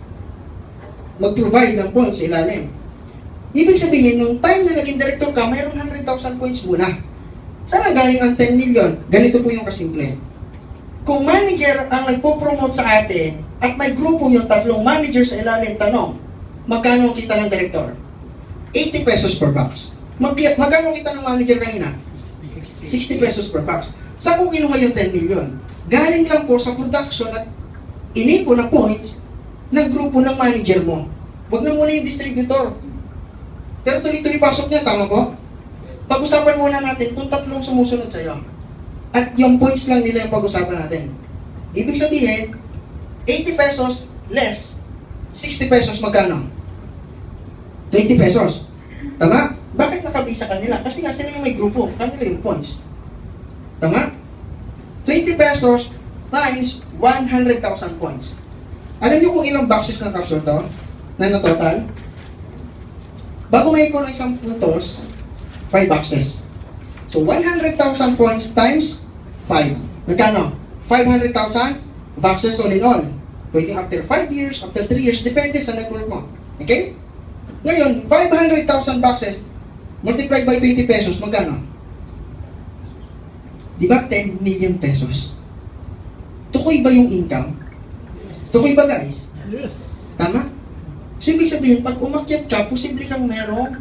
mag-provide ng points sa ilalim. Ibig sabihin, nung time na naging director ka, mayroong 100,000 points muna. Saan ang galing ang 10 million? Ganito po yung kasimple. Kung manager ang nagpo-promote sa atin, at may grupo yung tatlong manager sa ilalim, tanong, magkano ang kita ng director? 80 pesos per box. Magkano kita ng manager kanina? 60 pesos per box. Saan ko kinuha yung 10 million? Galing lang po sa production at inipo na points ng grupo ng manager mo. Huwag na muna yung distributor. Pero tuloy-tuloy pasok niya, tama po? Pag-usapan muna natin kung tatlong sumusunod sa'yo. At yung points lang nila yung pag-usapan natin. Ibig sabihin, 80 pesos less 60 pesos magkano? 20 pesos. Tama? Bakit nakabisa kanila? Kasi nga sila yung may grupo. Kanila yung points. Tama? 20 pesos times 100,000 points. Alam niyo kung ilang boxes ng capsule to? Na total? Bago may ikaw ng isang puntos, 5 boxes. So, 100,000 points times 5. Magkano? 500,000 boxes all in all. Pwede after 5 years, after 3 years, depende sa network mo. Okay? Ngayon, 500,000 boxes multiplied by 20 pesos, magkano? Di ba 10 million pesos? Tukoy ba yung income? Tukoy ba guys? Yes. Tama? So ibig sabihin, pag umakyat ka, posible kang merong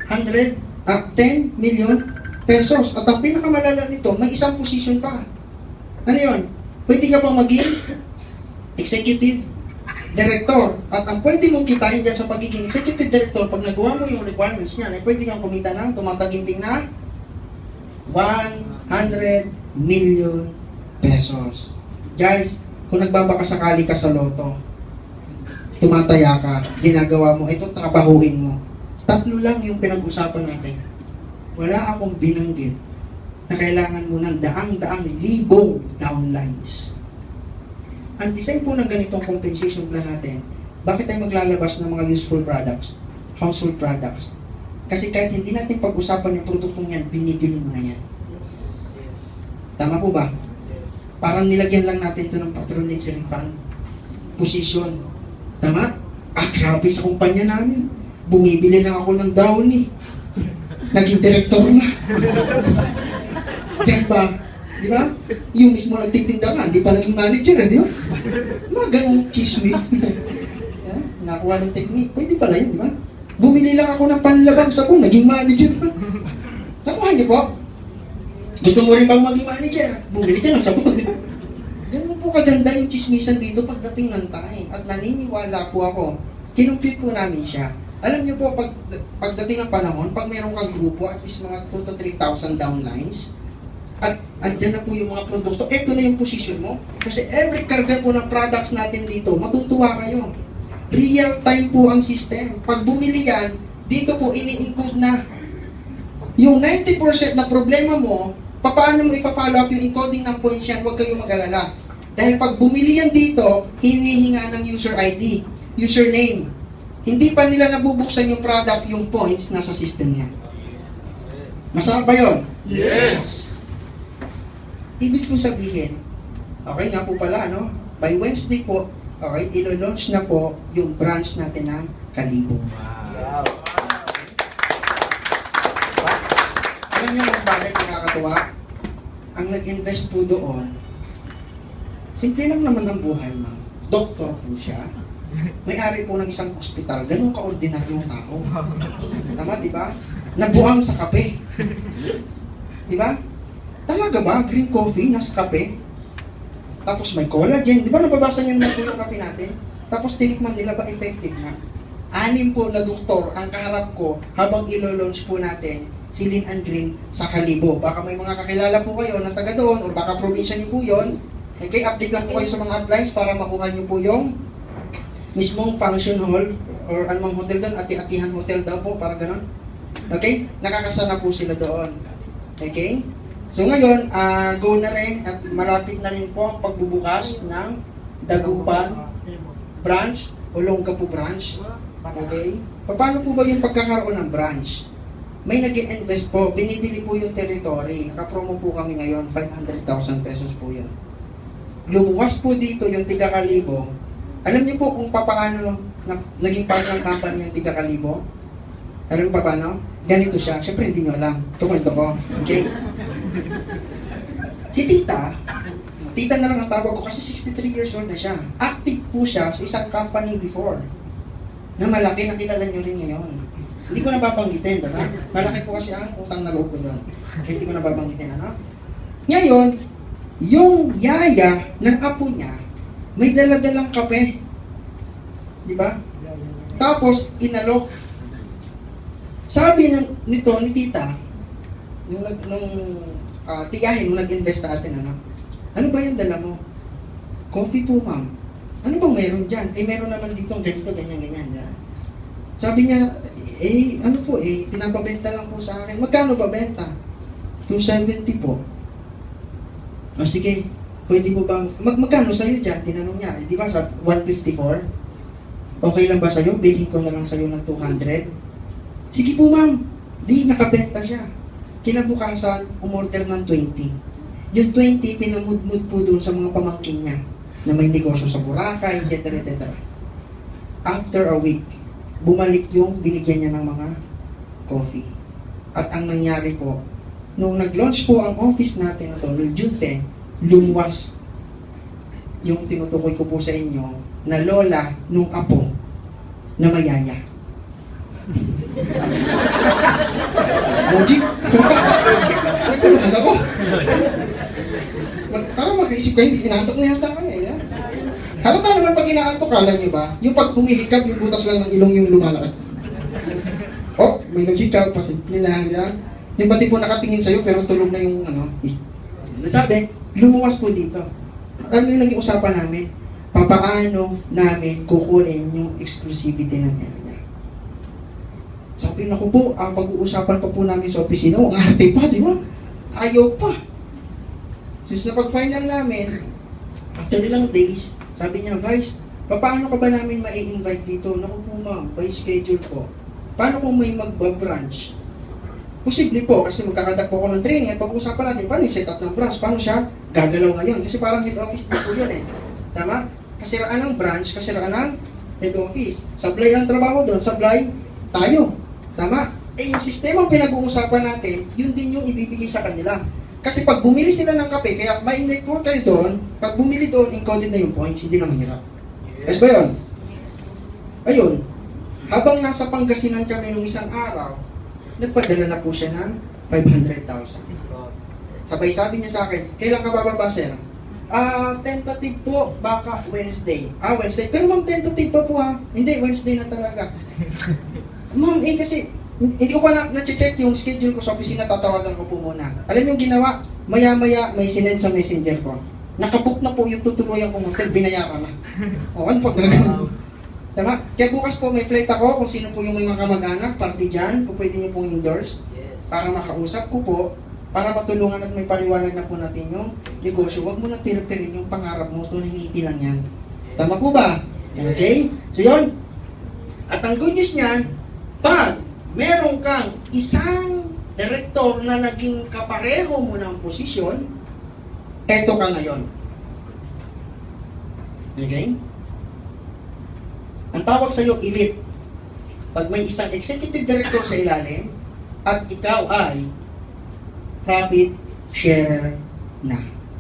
10 million pesos. At ang pinakamalala nito, may isang position pa. Ano yun? Pwede ka pang maging executive director. At ang pwede mong kitain dyan sa pagiging executive director, pag nagawa mo yung requirements niya, ay pwede kang kumita ng tumataginting na 100 million pesos. Guys, kung nagbabaka sakali ka sa loto, tumataya ka, ginagawa mo, ito trabahuin mo. 3 lang yung pinag-usapan natin. Wala akong binanggit na kailangan mo ng daang-daang libong downlines. Ang design po ng ganitong compensation plan natin, bakit tayo maglalabas ng mga useful products, household products? Kasi kahit hindi natin pag-usapan yung produktong yan, binibili mo na yan. Tama po ba? Parang nilagyan lang natin ito ng patronage refund position. Tama? Grabe sa kumpanya namin. Bumibili lang ako ng Downy. Naging director na. Diyan ba? Di ba? Yung mismo nagtitinda ka, hindi pa naging manager, di ba? Mga ganong chismis. Nakuha ng technique. Pwede pala yun, di ba? Bumili lang ako ng panlabang sabon, naging manager na. Nakuha niyo po? Gusto mo rin bang maging manager? Bumili ka ng sabon, di ba? Ganun po kaganda yung chismisan dito pagdating ng time. At naniniwala po ako, kinumpute po namin siya. Alam niyo po, pagdating ng panahon, pag meron kang grupo, at least mga 2,000 to 3,000 downlines, at andyan na po yung mga produkto, eto na yung position mo. Kasi every karga po ng products natin dito, matutuwa kayo. Real time po ang system. Pag bumili yan, dito po ini-include na yung 90% na problema mo, paano mo ipa-follow up yung encoding ng points yan, huwag kayong mag-alala. Dahil pag bumili yan dito, hinihinga ng user ID, username. Hindi pa nila nabubuksan yung product, yung points, nasa system niya. Masarap ba yun? Yes. Ibig kong sabihin, okay nga po pala, no? By Wednesday po, okay, ilo-launch na po yung branch natin ng Kalibo. Wow. Alam niyo kung bakit nakakatuwa? Ang nag-invest po doon, simple lang naman ang buhay, ma'am. Doktor po siya. May-ari po ng isang ospital. Ganun ka-ordinaryong tao. Tama, di ba? Nabuang sa kape. Di ba? Talaga ba? Green coffee, nasa kape. Tapos may collagen. Di ba nababasa niyo naman po yung kape natin? Tapos tinikman nila ba effective na? 6 po na doktor ang kaharap ko habang ilo-launch po natin si Lynn and Green sa Kalibo. Baka may mga kakilala po kayo na taga doon o baka probinsya niyo po yun. Okay, update lang po kayo sa mga appliance para makuha niyo po yung mismong function hall or anumang hotel doon, ati-atihan hotel daw po, para ganon. Okay? Nakakasana po sila doon. Okay? So ngayon, go na rin at malapit na rin po ang pagbubukas ng Dagupan branch o Olongapo branch. Okay? Paano po ba yung pagkakaroon ng branch? May nag-invest po, binibili po yung territory. Nakapromo po kami ngayon, 500,000 pesos po yun. Lumuwas po dito yung Tiga Kalibo. Alam niyo po kung paano naging partner company yung Tiga Kalibo? Alam niyo paano? Ganito siya. Siyempre hindi niyo alam. Tukwento ko. Okay? Si Tita na lang ang tawag ko kasi 63 years old na siya. Active po siya sa isang company before na malaki na kilala niyo rin ngayon. Hindi ko nababanggitin, diba? Malaki po kasi ang utang na loob ko doon. Kaya hindi ko nababanggitin, ano? Ngayon, yung yaya ng apo niya, may dala-dalang kape. Di ba? Tapos, inalok. Sabi nito, ni Tita, nung tiyahin, nung nag-invest natin, ano ba yung dala mo? Coffee po, ma'am. Ano bang meron dyan? Meron naman dito ganito, ganyan. Ya? Sabi niya, pinapabenta lang po sa akin. Magkano ba benta? 270 po. O sige, pwede mo bang, magkano sa'yo dyan? Tinanong niya, di ba sa 154? Okay lang ba sa'yo? Bilhin ko na lang sa'yo ng 200? Sige po ma'am, di nakabenta siya. Kinabukasan, umorder ng 20. Yung 20, pinamudmud po doon sa mga pamangkin niya na may negosyo sa Boracay, etc. After a week, bumalik yung binigyan niya ng mga coffee. At ang nangyari po, nung nag-launch po ang office natin ito, noong June 10, lumuwas yung tinutukoy ko po sa inyo na lola nung apo na mayaya. Logic? Nagkulang ako. Parang mag-isip ko, hindi inaantok na yata kayo. Eh. Halata naman pag inaantok, kala nyo ba? Yung pag humihikap, yung butas lang ng ilong yung lumalakad. Oh, may nag-hikap pa, simple lang yan. Yung pati po nakatingin sa'yo, pero tulog na yung Sabi, lumuwas po dito. Ano yung naging usapan namin? Papaano namin kukunin yung exclusivity ng area. Sabi na ko po, ang pag-uusapan pa po namin sa opisina, ang arte pa, di ba? Ayaw pa. Since na pag-final namin, after ilang days, sabi niya, Vice, paano ka ba namin ma-invite dito? Naku po ma'am, by schedule po. Paano kung may mag-branch? Posible po, kasi magkakadak po ako ng training at pag-uusapan natin, paano yung setup ng branch? Paano siya gagalaw ngayon? Kasi parang head office din po yun eh. Tama? Kasiraan ng branch, kasiraan ng head office. Supply ang trabaho doon, supply tayo. Tama? Eh yung sistema pinag-uusapan natin, yun din yung ibibigay sa kanila. Kasi pag bumili sila ng kape, kaya may network kayo doon, pag bumili doon, encoded na yung points, hindi na mahirap. Yes ba yun? Ayun, habang nasa Pangasinan kami nung isang araw, nagpadala na po siya ng 500,000. Sabay sabi niya sa akin, kailan ka bababa, sir? Tentative po, baka Wednesday. Wednesday. Pero ma'am, tentative pa po ha. Hindi, Wednesday na talaga. Ma'am, kasi hindi ko pa na-check yung schedule ko sa opisina, tatawagan ko po muna. Alam yung ginawa, maya-maya may sinend sa messenger ko. Nakabook na po yung tutuluyan kong hotel, binayaran na. O, ano pag gagawin? Tama? Kaya bukas po may flight ako, kung sino po yung mga kamag-anak, party dyan, kung pwede nyo pong endorse, para makausap ko po, para matulungan at may paliwanag na po natin yung negosyo. Huwag mo na tiripirin yung pangarap mo, tuningiti lang yan. Tama po ba? Okay? So yun. At ang good news niyan, pag meron kang isang direktor na naging kapareho mo ng posisyon, eto ka ngayon. Okay? Ang tawag sa'yo, elite. Pag may isang executive director sa ilalim, at ikaw ay profit sharer na.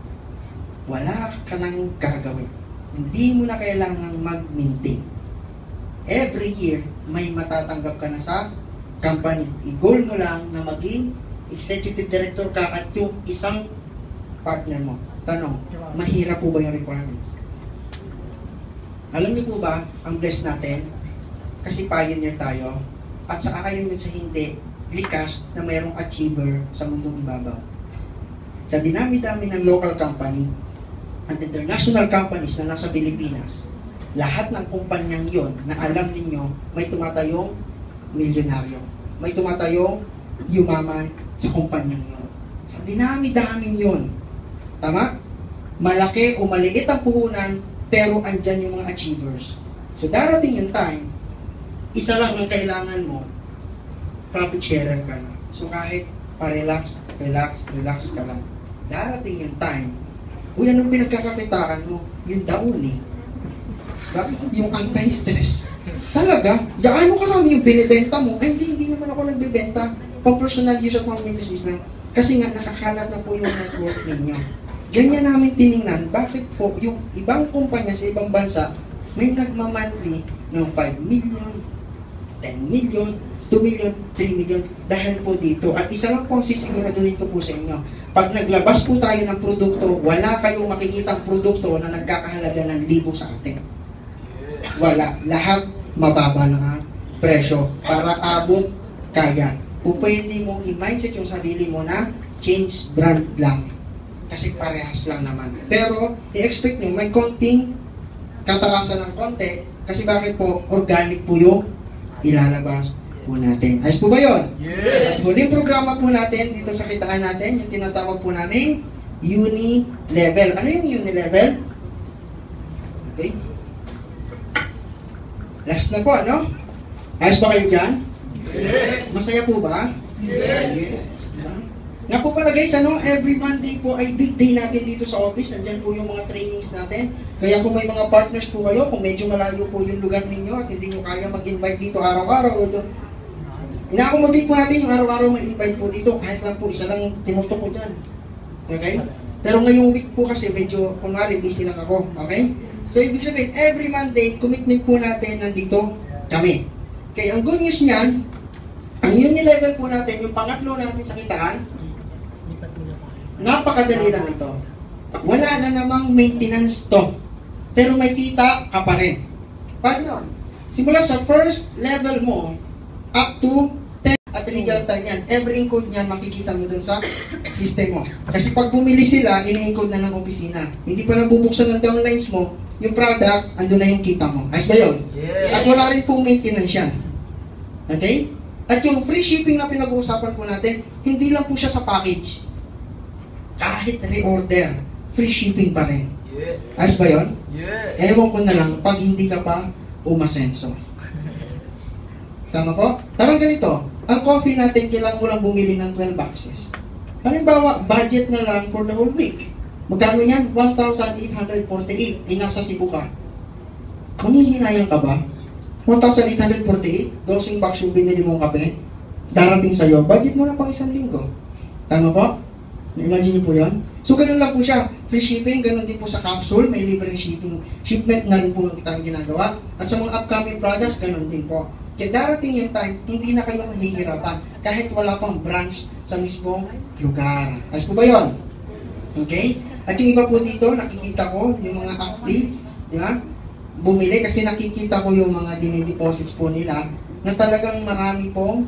Wala ka nang gagawin. Hindi mo na kailangang mag-maintain. Every year, may matatanggap ka na sa company. I-goal mo lang na maging executive director ka at yung isang partner mo. Tanong, mahirap po ba yung requirements? Alam niyo po ba, ang blessed natin, kasi pioneer tayo, at sa ayon yun sa hindi, likas na mayroong achiever sa mundong ibabaw. Sa dinami-dami ng local company at international companies na nasa Pilipinas, lahat ng kumpanyang yon na alam ninyo, may tumatayong milyonaryo. May tumatayong yumaman sa kumpanyang yon. Sa dinami-daming yon. Tama? Malaki o maliit ang puhunan, pero andyan yung mga achievers. So darating yung time, isa lang ang kailangan mo, profit sharer ka na. So kahit pa-relax, relax ka lang. Darating yung time, anong pinagkakakitaan mo? Yung down eh. Yung anti-stress. Talaga, gaano karami yung binibenta mo? Ay, hindi naman ako nagbibenta. Pang personal use at pang business na. Kasi nga, nakakalat na po yung network ninyo. Ganyan namin tiningnan, bakit po yung ibang kumpanya sa ibang bansa, may nagmamonthly ng 5 million, 10 million, 2 million, 3 million, dahil po dito. At isa lang po ang sisiguraduhin ko po sa inyo. Pag naglabas po tayo ng produkto, wala kayong makikitang produkto na nagkakahalaga ng libo sa atin. Wala. Lahat mababa lang ang presyo para abot kaya. Pwede mong i-mindset yung sarili mo na change brand lang. Kasi parehas lang naman. Pero, i-expect nyo, may konting kataasan ng konti. Kasi bakit po, organic po yung ilalabas po natin. Ayos po ba yun? Yes! Huling programa po natin dito sa kitaan natin, yung tinatawag po namin Uni-Level. Ano yung Uni-Level? Okay. Last na po, ano? Ayos ba kayo dyan? Yes! Masaya po ba? Yes! Yes. Diba? Nga po pala guys, ano, every Monday po ay big day natin dito sa office. Nandyan po yung mga trainings natin. Kaya kung may mga partners po kayo, kung medyo malayo po yung lugar ninyo at hindi nyo kaya mag-invite dito araw-araw, ina-accommodate po natin yung araw-araw may invite po dito. Kahit lang po isa lang tinutok ko dyan. Okay? Pero ngayong week po kasi medyo, kunwari, busy lang ako. Okay? So, ibig sabihin, every Monday, commitment po natin nandito kami. Okay, ang good news niyan, ang uni-level po natin, yung pangatlo natin sa kitaan, napakadali lang ito. Wala na namang maintenance to. Pero may kita ka pa rin. Paano yun? Simula sa first level mo, up to 10 at legal time yan. Every encode niyan, makikita mo dun sa system mo. Kasi pag bumili sila, ini-encode na ng opisina. Hindi pa nabubuksan ng downlines mo, yung product, andun na yung kita mo. Ayos ba yun? Yes. At wala rin pong maintenance yan. Okay? At yung free shipping na pinag-uusapan po natin, hindi lang po siya sa package. Kahit reorder, free shipping pa rin. Yes. Ayos ba yun? Yes. Ewan ko na lang pag hindi ka pa umasenso. Tama po? Parang ganito, ang coffee natin, kailangan mo lang bumili ng 12 boxes. Halimbawa, budget na lang for the whole week. Magkano yan? 1,848. Nasa Cebu ka. Manghihinayang ka ba? 1,848, 12 box yung binili mong kape, darating sa'yo, budget mo na pang 1 linggo. Tama po? Na-imagine niyo po yun? So, ganun lang po siya. Free shipping, ganun din po sa capsule, may libreng shipping. Shipment na rin po tayong ginagawa. At sa mga upcoming products, ganun din po. Kaya darating yung time, hindi na kayo mahihirapan kahit wala pang branch sa mismong lugar. Ayos po ba yun? Okay? At yung iba po dito, nakikita ko, yung mga active, di ba? Bumili kasi nakikita ko yung mga dinideposits po nila na talagang marami pong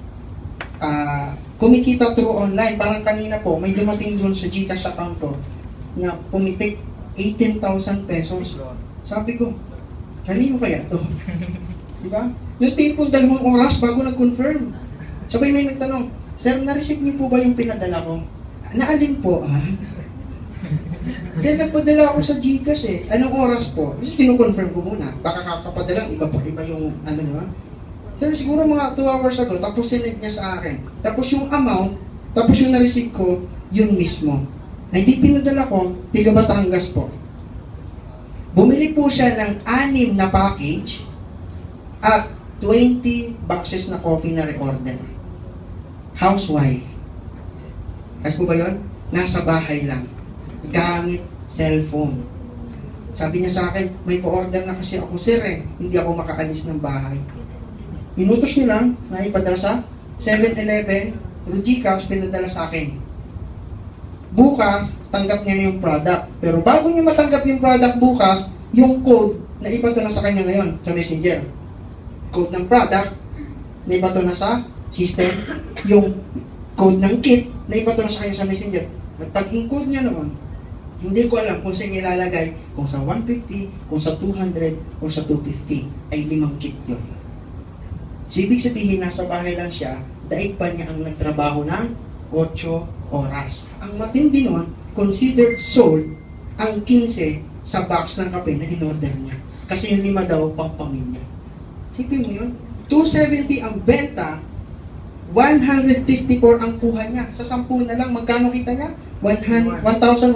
kumikita through online. Parang kanina po, may dumating doon sa GCash account ko na pumitik 18,000 pesos. Sabi ko, kanino kaya to? Diba? Yung tipong 2 oras bago nag-confirm. Sabay may nagtanong, Sir, na-receive niyo po ba yung pinadala ko? Naalin po, ah? Sir, nagpadala ako sa GCash eh. Anong oras po? Kasi kinukonfirm ko muna. Baka kakapadalang iba pa, iba yung ano, diba? Sir, siguro mga 2 hours ago, tapos sinend niya sa akin. Tapos yung amount, tapos yung na-receive ko, yun mismo. Ay, di pinadala ko, tiga Batangas po. Bumili po siya ng 6 na package at 20 boxes na coffee na reorder. Housewife. Ayos po ba yun? Nasa bahay lang. Gamit cellphone. Sabi niya sa akin, may pa-order na kasi ako, sir eh. Hindi ako makaalis ng bahay. Inutos niyo lang na ipadala sa 7-Eleven through GCash, pinadala sa akin. Bukas, tanggap niya na yung product. Pero bago niya matanggap yung product bukas, yung code na ipato na sa kanya ngayon sa Messenger. Code ng product na ipato na sa system. Yung code ng kit na ipato na sa kanya sa Messenger. At pag encode niya noon, hindi ko alam kung saan ilalagay, kung sa 150, kung sa 200, o sa 250, ay 5 kit yun. So, ibig sabihin, nasa bahay lang siya, daig pa niya ang nagtrabaho ng 8 oras. Ang matindi nun, considered sold ang 15 sa box ng kape na in-order niya. Kasi yung 5 daw pang pamilya. Sipin mo yun, 270 ang benta, 154 ang kuha niya. Sa 10 na lang, magkano kita niya? 1,160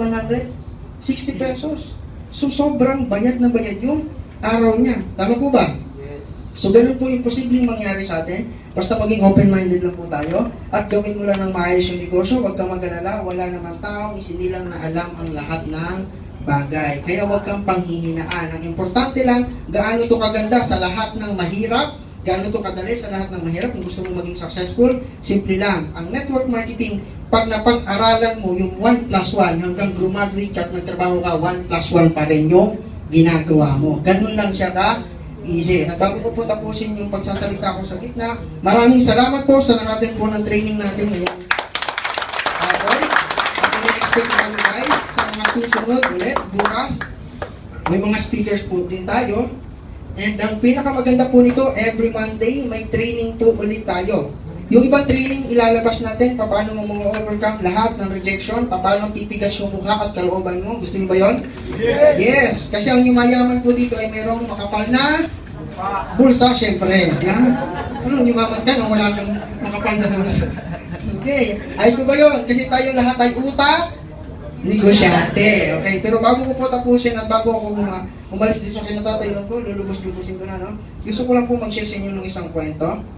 pesos. So, sobrang bayad na bayad yung araw niya. Tama po ba? So, ganun po yung posibleng mangyari sa atin. Basta maging open-minded lang po tayo at gawin mo lang ng maayos yung negosyo. Huwag kang mag-alala. Wala namang taong isinilang na alam ang lahat ng bagay. Kaya huwag kang panghihinaan. Ang importante lang, gaano to kaganda sa lahat ng mahirap, gaano to kadali sa lahat ng mahirap. Kung gusto mo maging successful, simple lang. Ang network marketing, pag napag-aralan mo yung 1+1 hanggang graduate ka at nagtrabaho ka, 1+1 pa rin yung ginagawa mo. Ganun lang siya ka easy. At bago ko po tapusin yung pagsasalita ko sa gitna, maraming salamat po sa nakatin po ng training natin ngayon. Okay? At i-expect ko kayo guys sa mga susunod ulit, bukas. May mga speakers po din tayo. And ang pinakamaganda po nito, every Monday, may training po ulit tayo. Yung ibang training, ilalabas natin, paano mo ma-overcome lahat ng rejection, paano titigas yung mukha at kalooban mo. Gusto niyo ba yun? Yes! Yes! Kasi ang yumayaman po dito ay mayroong makapal na bulsa, syempre. Yan. Ano, yumaman ka nung wala kang makapal na bulsa? Okay. Ayos po ba yun? Kasi tayo lahat ay utak, negosyante. Okay. Pero bago ko po tapusin at bago ako umalis dito sa kinatatayuan ko, lulubos-lubusin ko na, no? Gusto ko lang po mag-share sa inyo ng isang kwento.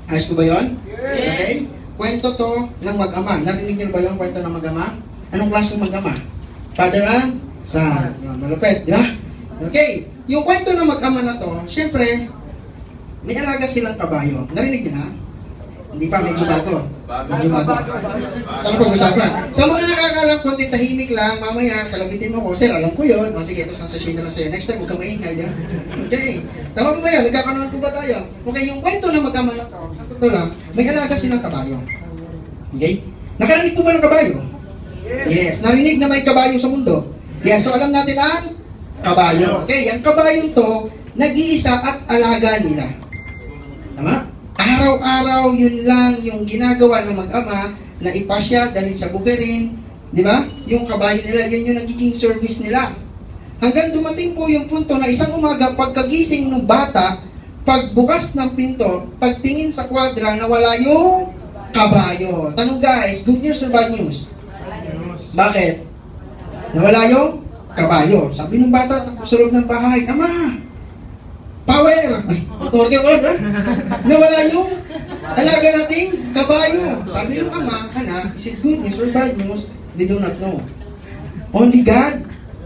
Ayos ko ba yun? Okay? Kwento to ng mag-ama. Narinig niyo ba yung kwento ng mag-ama? Anong klase ng mag-ama? Father and son. Yun, malupit, di ba? Okay. Yung kwento ng mag-ama na to, syempre, may alaga silang kabayo. Narinig niyo na? Hindi pa, medyo bago. Medyo bago. Saan pag-usapan? Sa mga nakakalam, konti tahimik lang, mamaya, kalabitin mo ko, sir, alam ko yun. O sige, ito sa sashay na lang sa'yo. Next time, huwag ka maingay, di ba? Okay. Tama po ba yan? Nagkakaroon po ba tayo? Okay, yung kwento ng mag-ama na to, ito lang, may alaga silang kabayo. Okay? Nakarinig po ba ng kabayo? Yes. Narinig na may kabayo sa mundo. Yes, so alam natin ang kabayo. Okay, ang kabayo to, nag-iisa at alaga nila. Tama? Araw-araw, yun lang yung ginagawa ng mag-ama na ipasya, dalhin sa bukirin, di ba? Yung kabayo nila, yun yung nagiging service nila. Hanggang dumating po yung punto na isang umaga, pagkagising ng bata, pagbukas ng pinto, pagtingin sa kwadra, nawala yung kabayo. Tanong guys, good news or bad news? Bakit? Nawala yung kabayo. Sabi ng bata, sa loob ng bahay, Ama! Power! Ay, torque ko lang, ha? Nawala yung alaga nating kabayo. Sabi ng ama, anak, is it good news or bad news? We do not know. Only God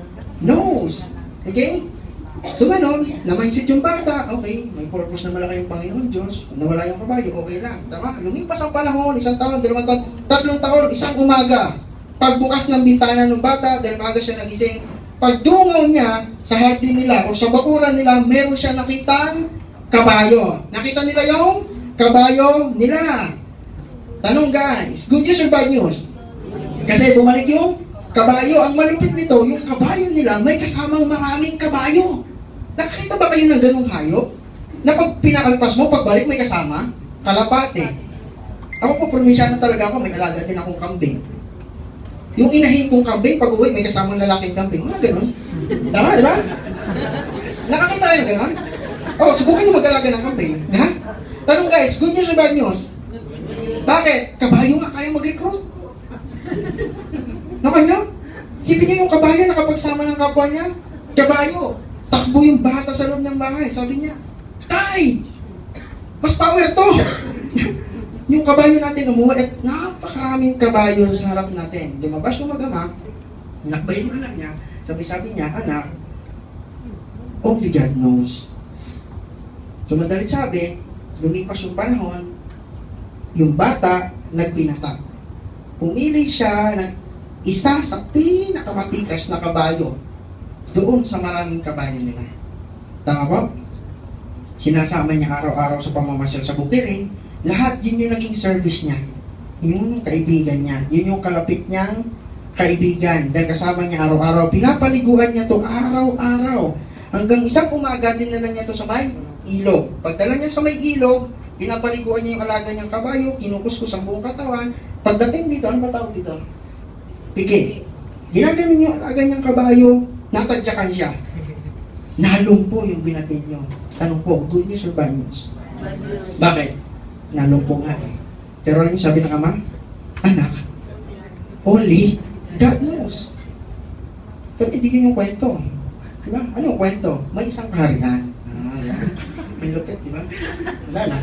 knows. Okay? So, ganon, na-mindset yung bata, okay, may purpose na malaki yung Panginoon Diyos. Nawala yung kabayo, okay lang. Tama? Lumipas ang panahon, 1 taon, 2 taon, 3 taon, isang umaga. Pagbukas ng bintana ng bata, dahil maaga siya nagising, pagdungaw niya sa hardin nila o sa bakuran nila, meron siya nakitang kabayo. Nakita nila yung kabayo nila. Tanong guys, good news or bad news? Kasi bumalik yung kabayo. Ang malupit nito, yung kabayo nila may kasamang maraming kabayo. Nakakita ba kayo ng ganung hayop? Na pag pinakalpas mo, pagbalik may kasama? Kalapate. Ako po, probinsya na talaga ako, may alaga din akong kambing. Yung inahin kong kambing, pag uwi, may kasamang lalaking kambing. Mga ganun. Tama, di ba? Nakakita kayo na ganun? Oo, subukin mo mag-alaga ng kambing. Ha? Tanong guys, good news or bad news? Bakit? Kabayo nga kaya mag-recruit. Naman nyo? Sipin nyo yung kabayo nakapagsama ng kapwa niya. Kabayo. Takbo yung bata sa loob ng bahay. Sabi niya, Tay! Mas power to! Yung kabayo natin umuwi at napakaraming kabayo sa harap natin. Lumabas yung mag-ama, hinakbay yung anak niya, sabi niya, anak, only God knows. So madalit sabi, lumipas yung panahon, yung bata nagbinata. Pumili siya ng isa sa pinakamatikas na kabayo doon sa maraming kabayo nila. Tama po? Sinasama niya araw-araw sa pamamasyal sa bukirin. Lahat yun yung naging service niya. Yung kaibigan niya. Yun yung kalapit niyang kaibigan. Dahil kasama niya araw-araw. Pinapaliguan niya to araw-araw. Hanggang isang umaga, dinala niya to sa may ilog. Pagdala niya sa may ilog, pinapaliguan niya yung alaga niyang kabayo, kinukuskus ang buong katawan. Pagdating dito, ano ba tawag dito? Pigi. Ginaganon niyo yung alaga niyang kabayo, natadyakan siya. Nalumpo yung binatin niyo. Tanong po, good news or bad news? Bakit? Nalumpo nga eh. Pero ano yung sabi ng ama? Anak, only God knows. But hindi yun yung kwento. Diba? Ano yung kwento? May isang kaharian. Yan. Ang lupit, diba? Wala na.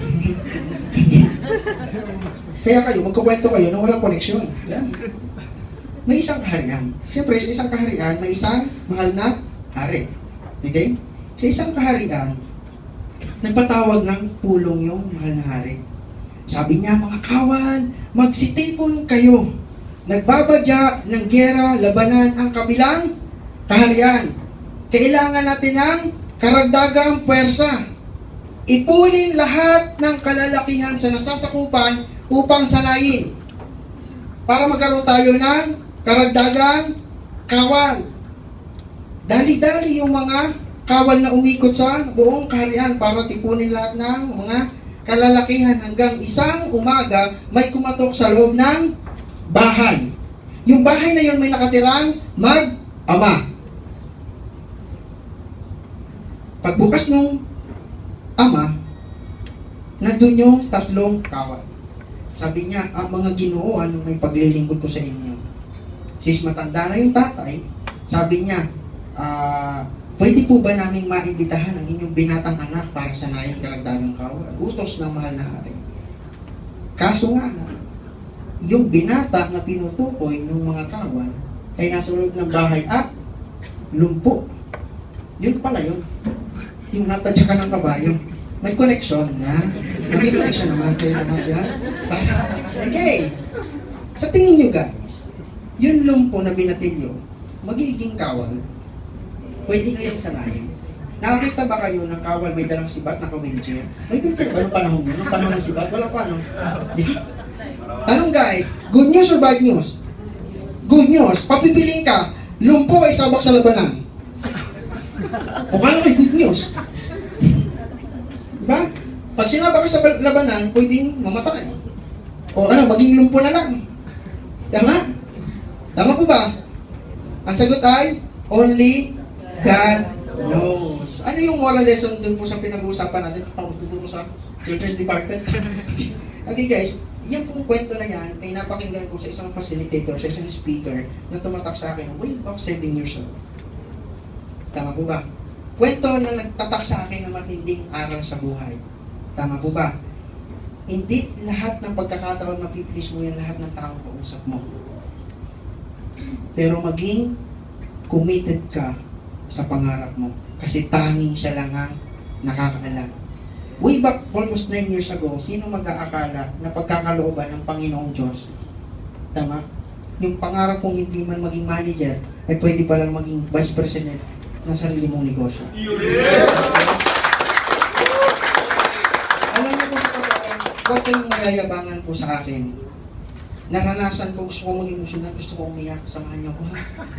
Kaya kayo, magkukwento kayo nung walang koneksyon. Yan. May isang kaharian. Siyempre, sa isang kaharian, may isang mahal na hari. Okay? Sa isang kaharian, nagpatawag ng pulong yung mahal na hari. Sabi niya, mga kawan, magsitipon kayo. Nagbabadya ng gera, labanan ang kabilang kaharian. Kailangan natin ng karagdagang puwersa. Ipunin lahat ng kalalakihan sa nasasakupan upang sanayin. Para magkaroon tayo ng karagdagang kawal. Dali-dali yung mga kawal na umikot sa buong kaharian para tipunin lahat ng mga kalalakihan hanggang isang umaga may kumatok sa loob ng bahay. Yung bahay na yun may nakatirang mag-ama. Pagbukas ng ama, nandun yung 3 kawal. Sabi niya, ang mga Ginoo, ano may paglilingkod ko sa inyo? Sis matanda na yung tatay, sabi niya, pwede po ba naming maimbitahan ang inyong binatang anak para sanayin karagdagang kawal? Utos ng mahal na hari. Kaso nga na, yung binata na tinutukoy ng mga kawal ay nasa loob ng bahay at lumpo. Yun pala yun. Yung natadya ka ng kabayo. May connection na. May connection naman. Kayo naman yan. Okay. Sa tingin nyo guys, yung lumpo na binatilyo, magiging kawal. Pwede kayong sanayin. Nakakita ba kayo ng kawal may dalang sibat na ka-wheelchair? May wheelchair ba nung panahon yun? Nung panahon ng sibat? Wala pa, no? Di ba? Tanong guys, good news or bad news? Good news. Papipiliin ka, lumpo ay sabak sa labanan. O kano kay good news? Diba? Pag sinabak ka sa labanan, pwedeng mamatay. O ano, maging lumpo na lang. Tama? Tama po ba? Ang sagot ay, only God knows. Ano yung moral lesson dun po sa pinag-uusapan natin? Pag-tuturo sa Children's Department. Okay guys, yung pong kwento na yan ay napakinggan ko sa isang facilitator, sa isang speaker na tumatak sa akin way back 7 years ago. Tama po ba? Kwento na nagtatak sa akin ng matinding aral sa buhay. Tama po ba? Hindi lahat ng pagkakataon mapiplease mo yan lahat ng taong kausap mo. Pero maging committed ka sa pangarap mo. Kasi tanging siya lang ang nakakaalam. Way back almost 9 years ago, sino mag-aakala na pagkakalooban ng Panginoong Diyos? Tama? Yung pangarap kong hindi man maging manager, ay pwede palang maging vice president ng sarili mong negosyo. Yes! Alam niyo po sa totoo, huwag kayong mayayabangan po sa akin. Naranasan ko, gusto ko maging emosyonal, gusto ko umiyak, samahan niyo ako.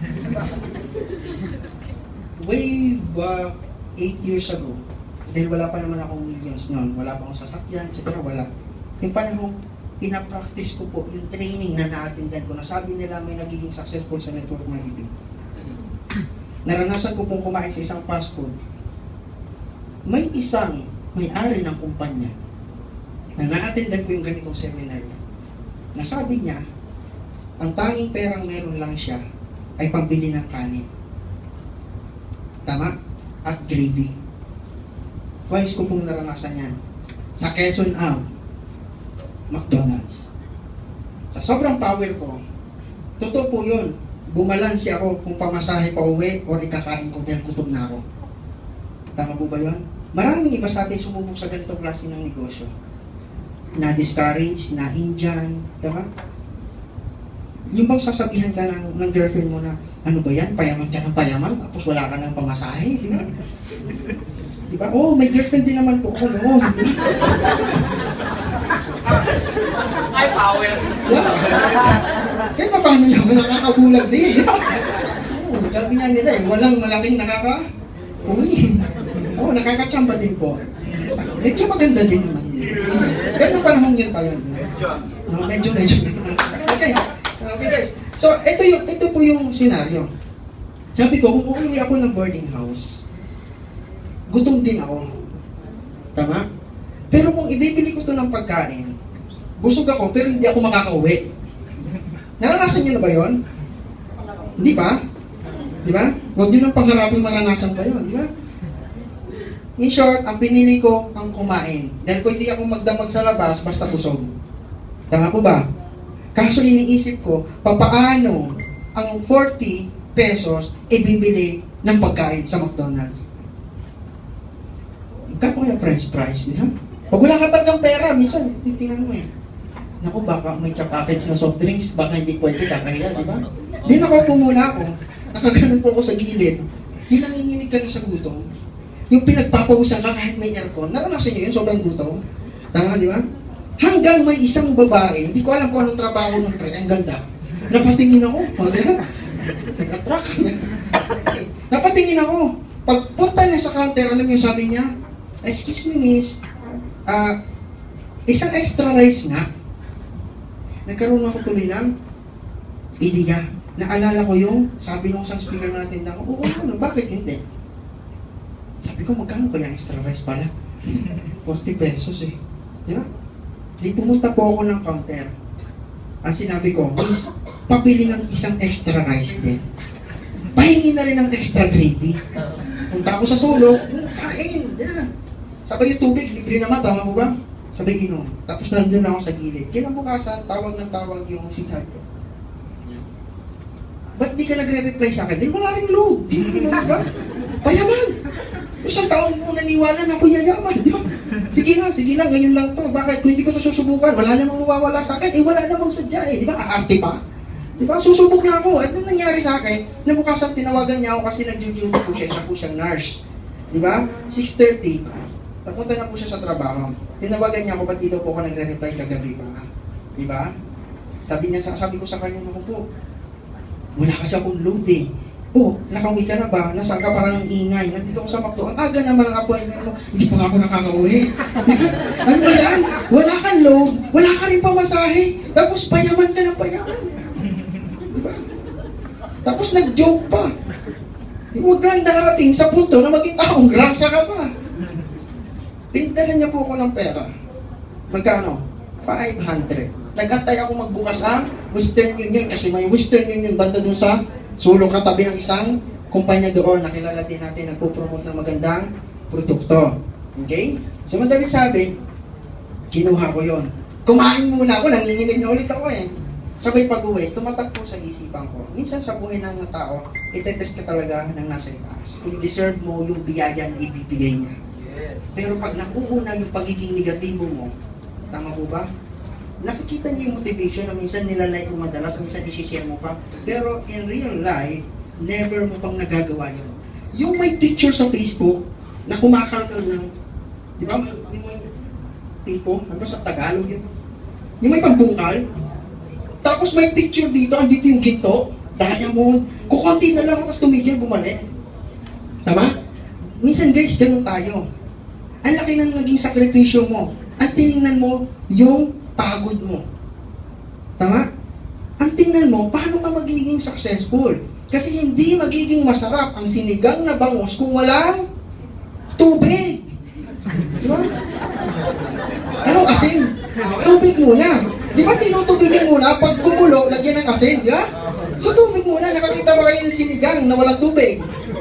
Way back 8 years ago, dahil wala pa naman akong millions noon, wala pa akong sasakyan, etc. Wala. Yung panahong pinapractice ko po, yung training na na-attendan ko, na sabi nila may nagiging successful sa network marketing. Naranasan ko pong kumain sa isang fast food. May isang may-ari ng kumpanya na na-attendan ko yung ganitong seminar niya. Nasabi niya, ang tanging perang meron lang siya ay pambili ng kanin. Tama? At gravy. Twice ko pong naranasan yan. Sa Quezon Ave, McDonald's. Sa sobrang power ko, totoo po yun. Bumalansi ako kung pamasahe pa uwi o ikakain ko dahil gutom na ako. Tama po ba yun? Maraming iba sa atin sumubok sa ganitong klase ng negosyo. Na-discourage, na-Indian, tama? Yung bang sasabihan ka ng girlfriend mo na, ano ba yan, payaman ka ng payaman, tapos wala ka ng pamasahe, di ba? Di ba? Oh, may girlfriend din naman po ako noon. Ay, power! Yeah. Kaya paano naman nakakabulag din, di ba? Sabi nga nila walang malaking nakaka-uwi. Nakakachamba din po. Medyo maganda din naman. Pero panahon yun pa yun. Medyo. Okay guys. So, ito po yung senaryo. Sabi ko, kung uuwi ako ng boarding house, gutom din ako. Tama? Pero kung ibibili ko to ng pagkain, busog ako pero hindi ako makakauwi. Naranasan niyo na ba yun? Hindi ba? Di ba? Huwag niyo nang pangharapin maranasan pa yun. Di ba? In short, ang pinili ko ang kumain. Dahil pwede akong magdamag sa labas basta busog. Tama po ba? Kaso iniisip ko, papaano ang 40 pesos ibibili ng pagkain sa McDonald's? Magkano kaya french fries, di ba? Pag wala ka talagang pera, minsan, titingnan mo eh. Naku, baka may package na soft drinks, baka hindi pwede, kakahiya, di ba? Di nakaupo muna ako, nakaganon po ako sa gilid. Yung nanginginig ka na sa gutom, yung pinagpapawisan ka kahit may aircon, naranasan nyo yun, sobrang gutom. Tama, di ba? Hanggang may isang babae, hindi ko alam kung anong trabaho ng pre, ang ganda. Napatingin ako, di ba? Nag-attract. Napatingin ako. Pagpunta niya sa counter, alam niyo sabi niya, excuse me miss, isang extra rice nga. Nagkaroon ako tuloy ng idea. Naalala ko yung sabi nung isang speaker na natin ko, oo, ano, bakit hindi? Sabi ko, magkano ba yung extra rice pala? 40 pesos eh. Di ba? Di pumunta po ako ng counter. Ang sinabi ko, miss, pabili ng isang extra rice din. Pahingi na rin ng extra gravy. Punta ako sa solo, kain, yeah. Sabay yung tubig, libre naman, tama po ba? Sabay inom. Tapos nandun ako sa gilid. Kinabukasan, tawag ng tawag yung sweetheart ko. Ba't di ka nagre-reply sa akin? Di wala rin load. Di mo ba? Payaman. Isang taon mo naniwala na ako yayaman. Di ba? Sige lang, ganyan lang to. Bakit? Kung hindi ko to susubukan, wala namang mawawala sa akin. Wala namang sadya eh. Di ba? Aarte pa. Di ba? Susubok na ako. At nang nangyari sa akin, nabukasan tinawagan niya ako kasi nag-duty po siya. Isa po siyang nurse. Di ba? 6:30. Napunta na po siya sa trabaho. Tinawagan niya ako, ba't dito po ako nagre-reply kagabi pa? Di ba? Sabi ko sa kanya, ako po, wala kasi akong load eh. Oh, nakauwi ka na ba? Nasaan ka parang ingay? Nandito ako sa McDo. Ang aga naman ang appointment mo. Hindi pa nga ako nakakauwi. Ano ba yan? Wala kang load. Wala ka rin pamasahe. Tapos payaman ka ng payaman. Diba? Tapos nag-joke pa. Huwag kang darating sa punto na maging taong grasa ka pa. Pindalan niya po ako ng pera. Magkano? 500. Nag-antay ako magbukas sa Western Union kasi may Western Union banda dun sa sulok katabi ng isang kumpanya doon. Nakilala din natin, nagpo-promote ng magandang produkto. Okay? So madali sabi, kinuha ko yon. Kumain muna ako, nanginginig na ulit ako eh. Sabay pag-uwi, tumatak po sa isipan ko. Minsan sa buhay ng tao, itetest ka talaga ng nasa itaas. Kung deserve mo yung biyaya na ibibigay niya. Pero pag nakuuna yung pagiging negatibo mo, tama po ba? Nakikita niyo yung motivation na minsan nilalike mo madalas, minsan isi-share mo pa. Pero in real life, never mo pang nagagawa yun. Yung may picture sa Facebook na kumakalkal ng, di ba, yung may tipo, ano ba sa Tagalog yun? Yung may pambungkal. Tapos may picture dito, andito yung ginto, diamond, kukunti na lang, tapos tumigil, bumalik. Tama? Minsan guys, ganun tayo. Ang laki ng naging sakripisyo mo. Ang tiningnan mo, yung pagod mo. Tama? Ang tingnan mo, paano ka magiging successful? Kasi hindi magiging masarap ang sinigang na bangus kung walang tubig. Diba? Ano asin? Tubig muna. Di ba tinutubigan muna? Pag kumulo, lagyan ng asin, di ba? So tubig muna. Nakakita ba kayo yung sinigang na walang tubig?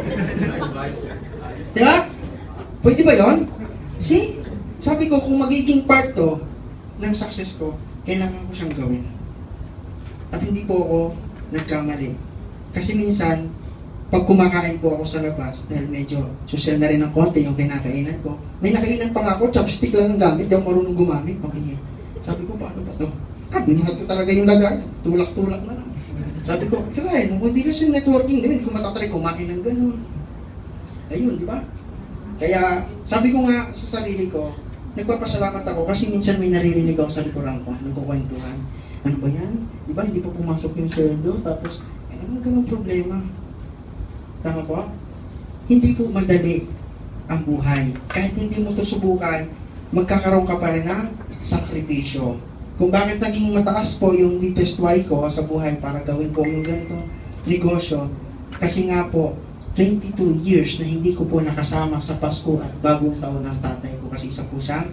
Di ba? Pwede ba yun? See? Sabi ko, kung magiging part to ng success ko, kailangan ko siyang gawin. At hindi po ako nagkamali. Kasi minsan, pag kumakain po ako sa labas, dahil medyo social na rin ng konti yung kinakainan ko, may nakainan pa nga ako, chopstick lang ng gamit, di ako marunong gumamit. Okay. Sabi ko, paano ba ito? Binuhat ko talaga yung lagay. Tulak-tulak na lang. Sabi ko, kaya hindi na siya networking din. Hindi ko matatry kumain ng ganun. Ayun, di ba? Kaya, sabi ko nga sa sarili ko, nagpapasalamat ako kasi minsan may naririnig ako sa likuran ko, nagkukwentuhan. Ano ba yan? Di ba, hindi pa pumasok yung sweldo, tapos, ano ganun problema? Tama po? Hindi po madali ang buhay. Kahit hindi mo ito subukan, magkakaroon ka pa rin ng sakripisyo. Kung bakit naging mataas po yung deepest why ko sa buhay para gawin po yung ganitong negosyo, kasi nga po, 22 years na hindi ko po nakasama sa Pasko at bagong taon ng tatay ko kasi isa po siyang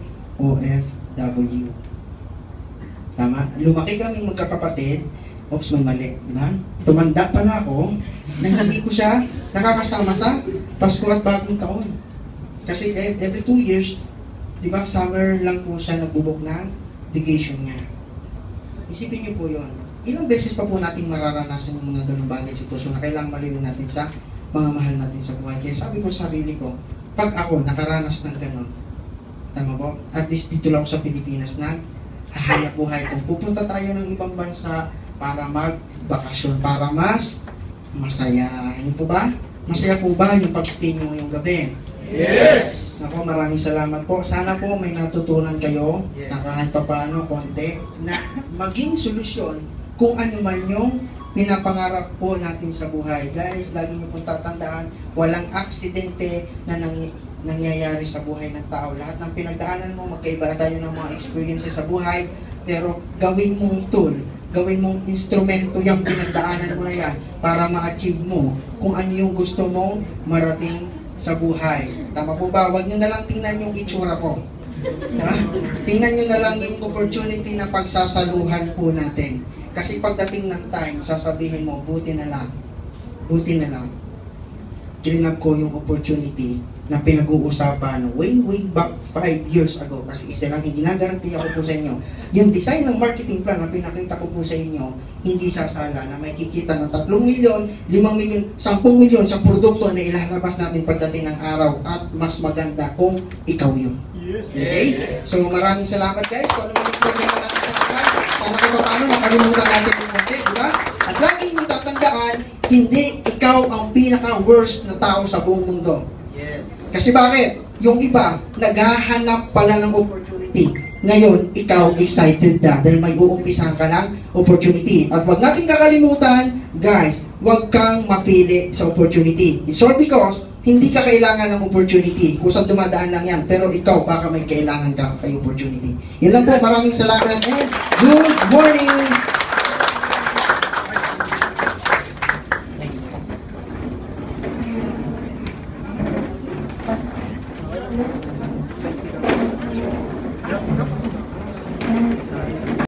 OFW. Tama? Lumaki kaming magkakapatid. Oops, may mali. Diba? Tumanda pala ako na hindi ko siya nakakasama sa Pasko at bagong taon. Kasi every 2 years, diba, summer lang po siya nagbubok ng vacation niya. Isipin niyo po yun. Ilang beses pa po natin mararanasan yung mga ganung bagay sitwasyon na kailangan maliwin natin sa mga mahal natin sa buhay. Kaya sabi ko sa sarili ko, pag ako nakaranas ng gano'n, tama po, at least dito lang ako sa Pilipinas na hahanap buhay. Kung pupunta tayo ng ibang bansa para magbakasyon, para mas masaya. Hindi po ba? Masaya po ba yung pag-stay nyo ngayong gabi? Yes! Ako, maraming salamat po. Sana po may natutunan kayo na kahit pa paano, konti, na maging solusyon kung ano man yung pinapangarap po natin sa buhay. Guys, lagi niyo po tatandaan, walang aksidente na nangyayari sa buhay ng tao. Lahat ng pinagdaanan mo, magkaiba tayo ng mga experiences sa buhay, pero gawin mong tool, gawin mong instrumento yung pinagdaanan mo na yan para ma-achieve mo kung ano yung gusto mong marating sa buhay. Tama po ba? Huwag nyo na lang tingnan yung itsura ko. Diba? Tingnan nyo na lang yung opportunity na pagsasaluhan po natin. Kasi pagdating ng time, sasabihin mo, buti na lang. Buti na lang. Grinab ko yung opportunity na pinag-uusapan way back 5 years ago. Kasi isa lang ginagaranti ako po sa inyo. Yung design ng marketing plan na pinakita ko po sa inyo, hindi sasala na may kikita ng 3 milyon, 5 milyon, 10 milyon sa produkto na ilalabas natin pagdating ng araw at mas maganda kung ikaw yun. Okay? So maraming salamat guys. Kung ano man yung problema natin sa buhay, sana kayo paano nakalimutan natin yung konti, di ba? At lagi yung tatandaan, hindi ikaw ang pinaka-worst na tao sa buong mundo. Kasi bakit? Yung iba, naghahanap pala ng opportunity. Ngayon, ikaw excited na dahil may uumpisahan ka ng opportunity. At wag natin kakalimutan, guys, wag kang mapili sa opportunity. It's all because hindi ka kailangan ng opportunity. Kusang dumadaan lang yan. Pero ikaw, baka may kailangan ka kay opportunity. Yan lang po. Maraming salamat and good morning!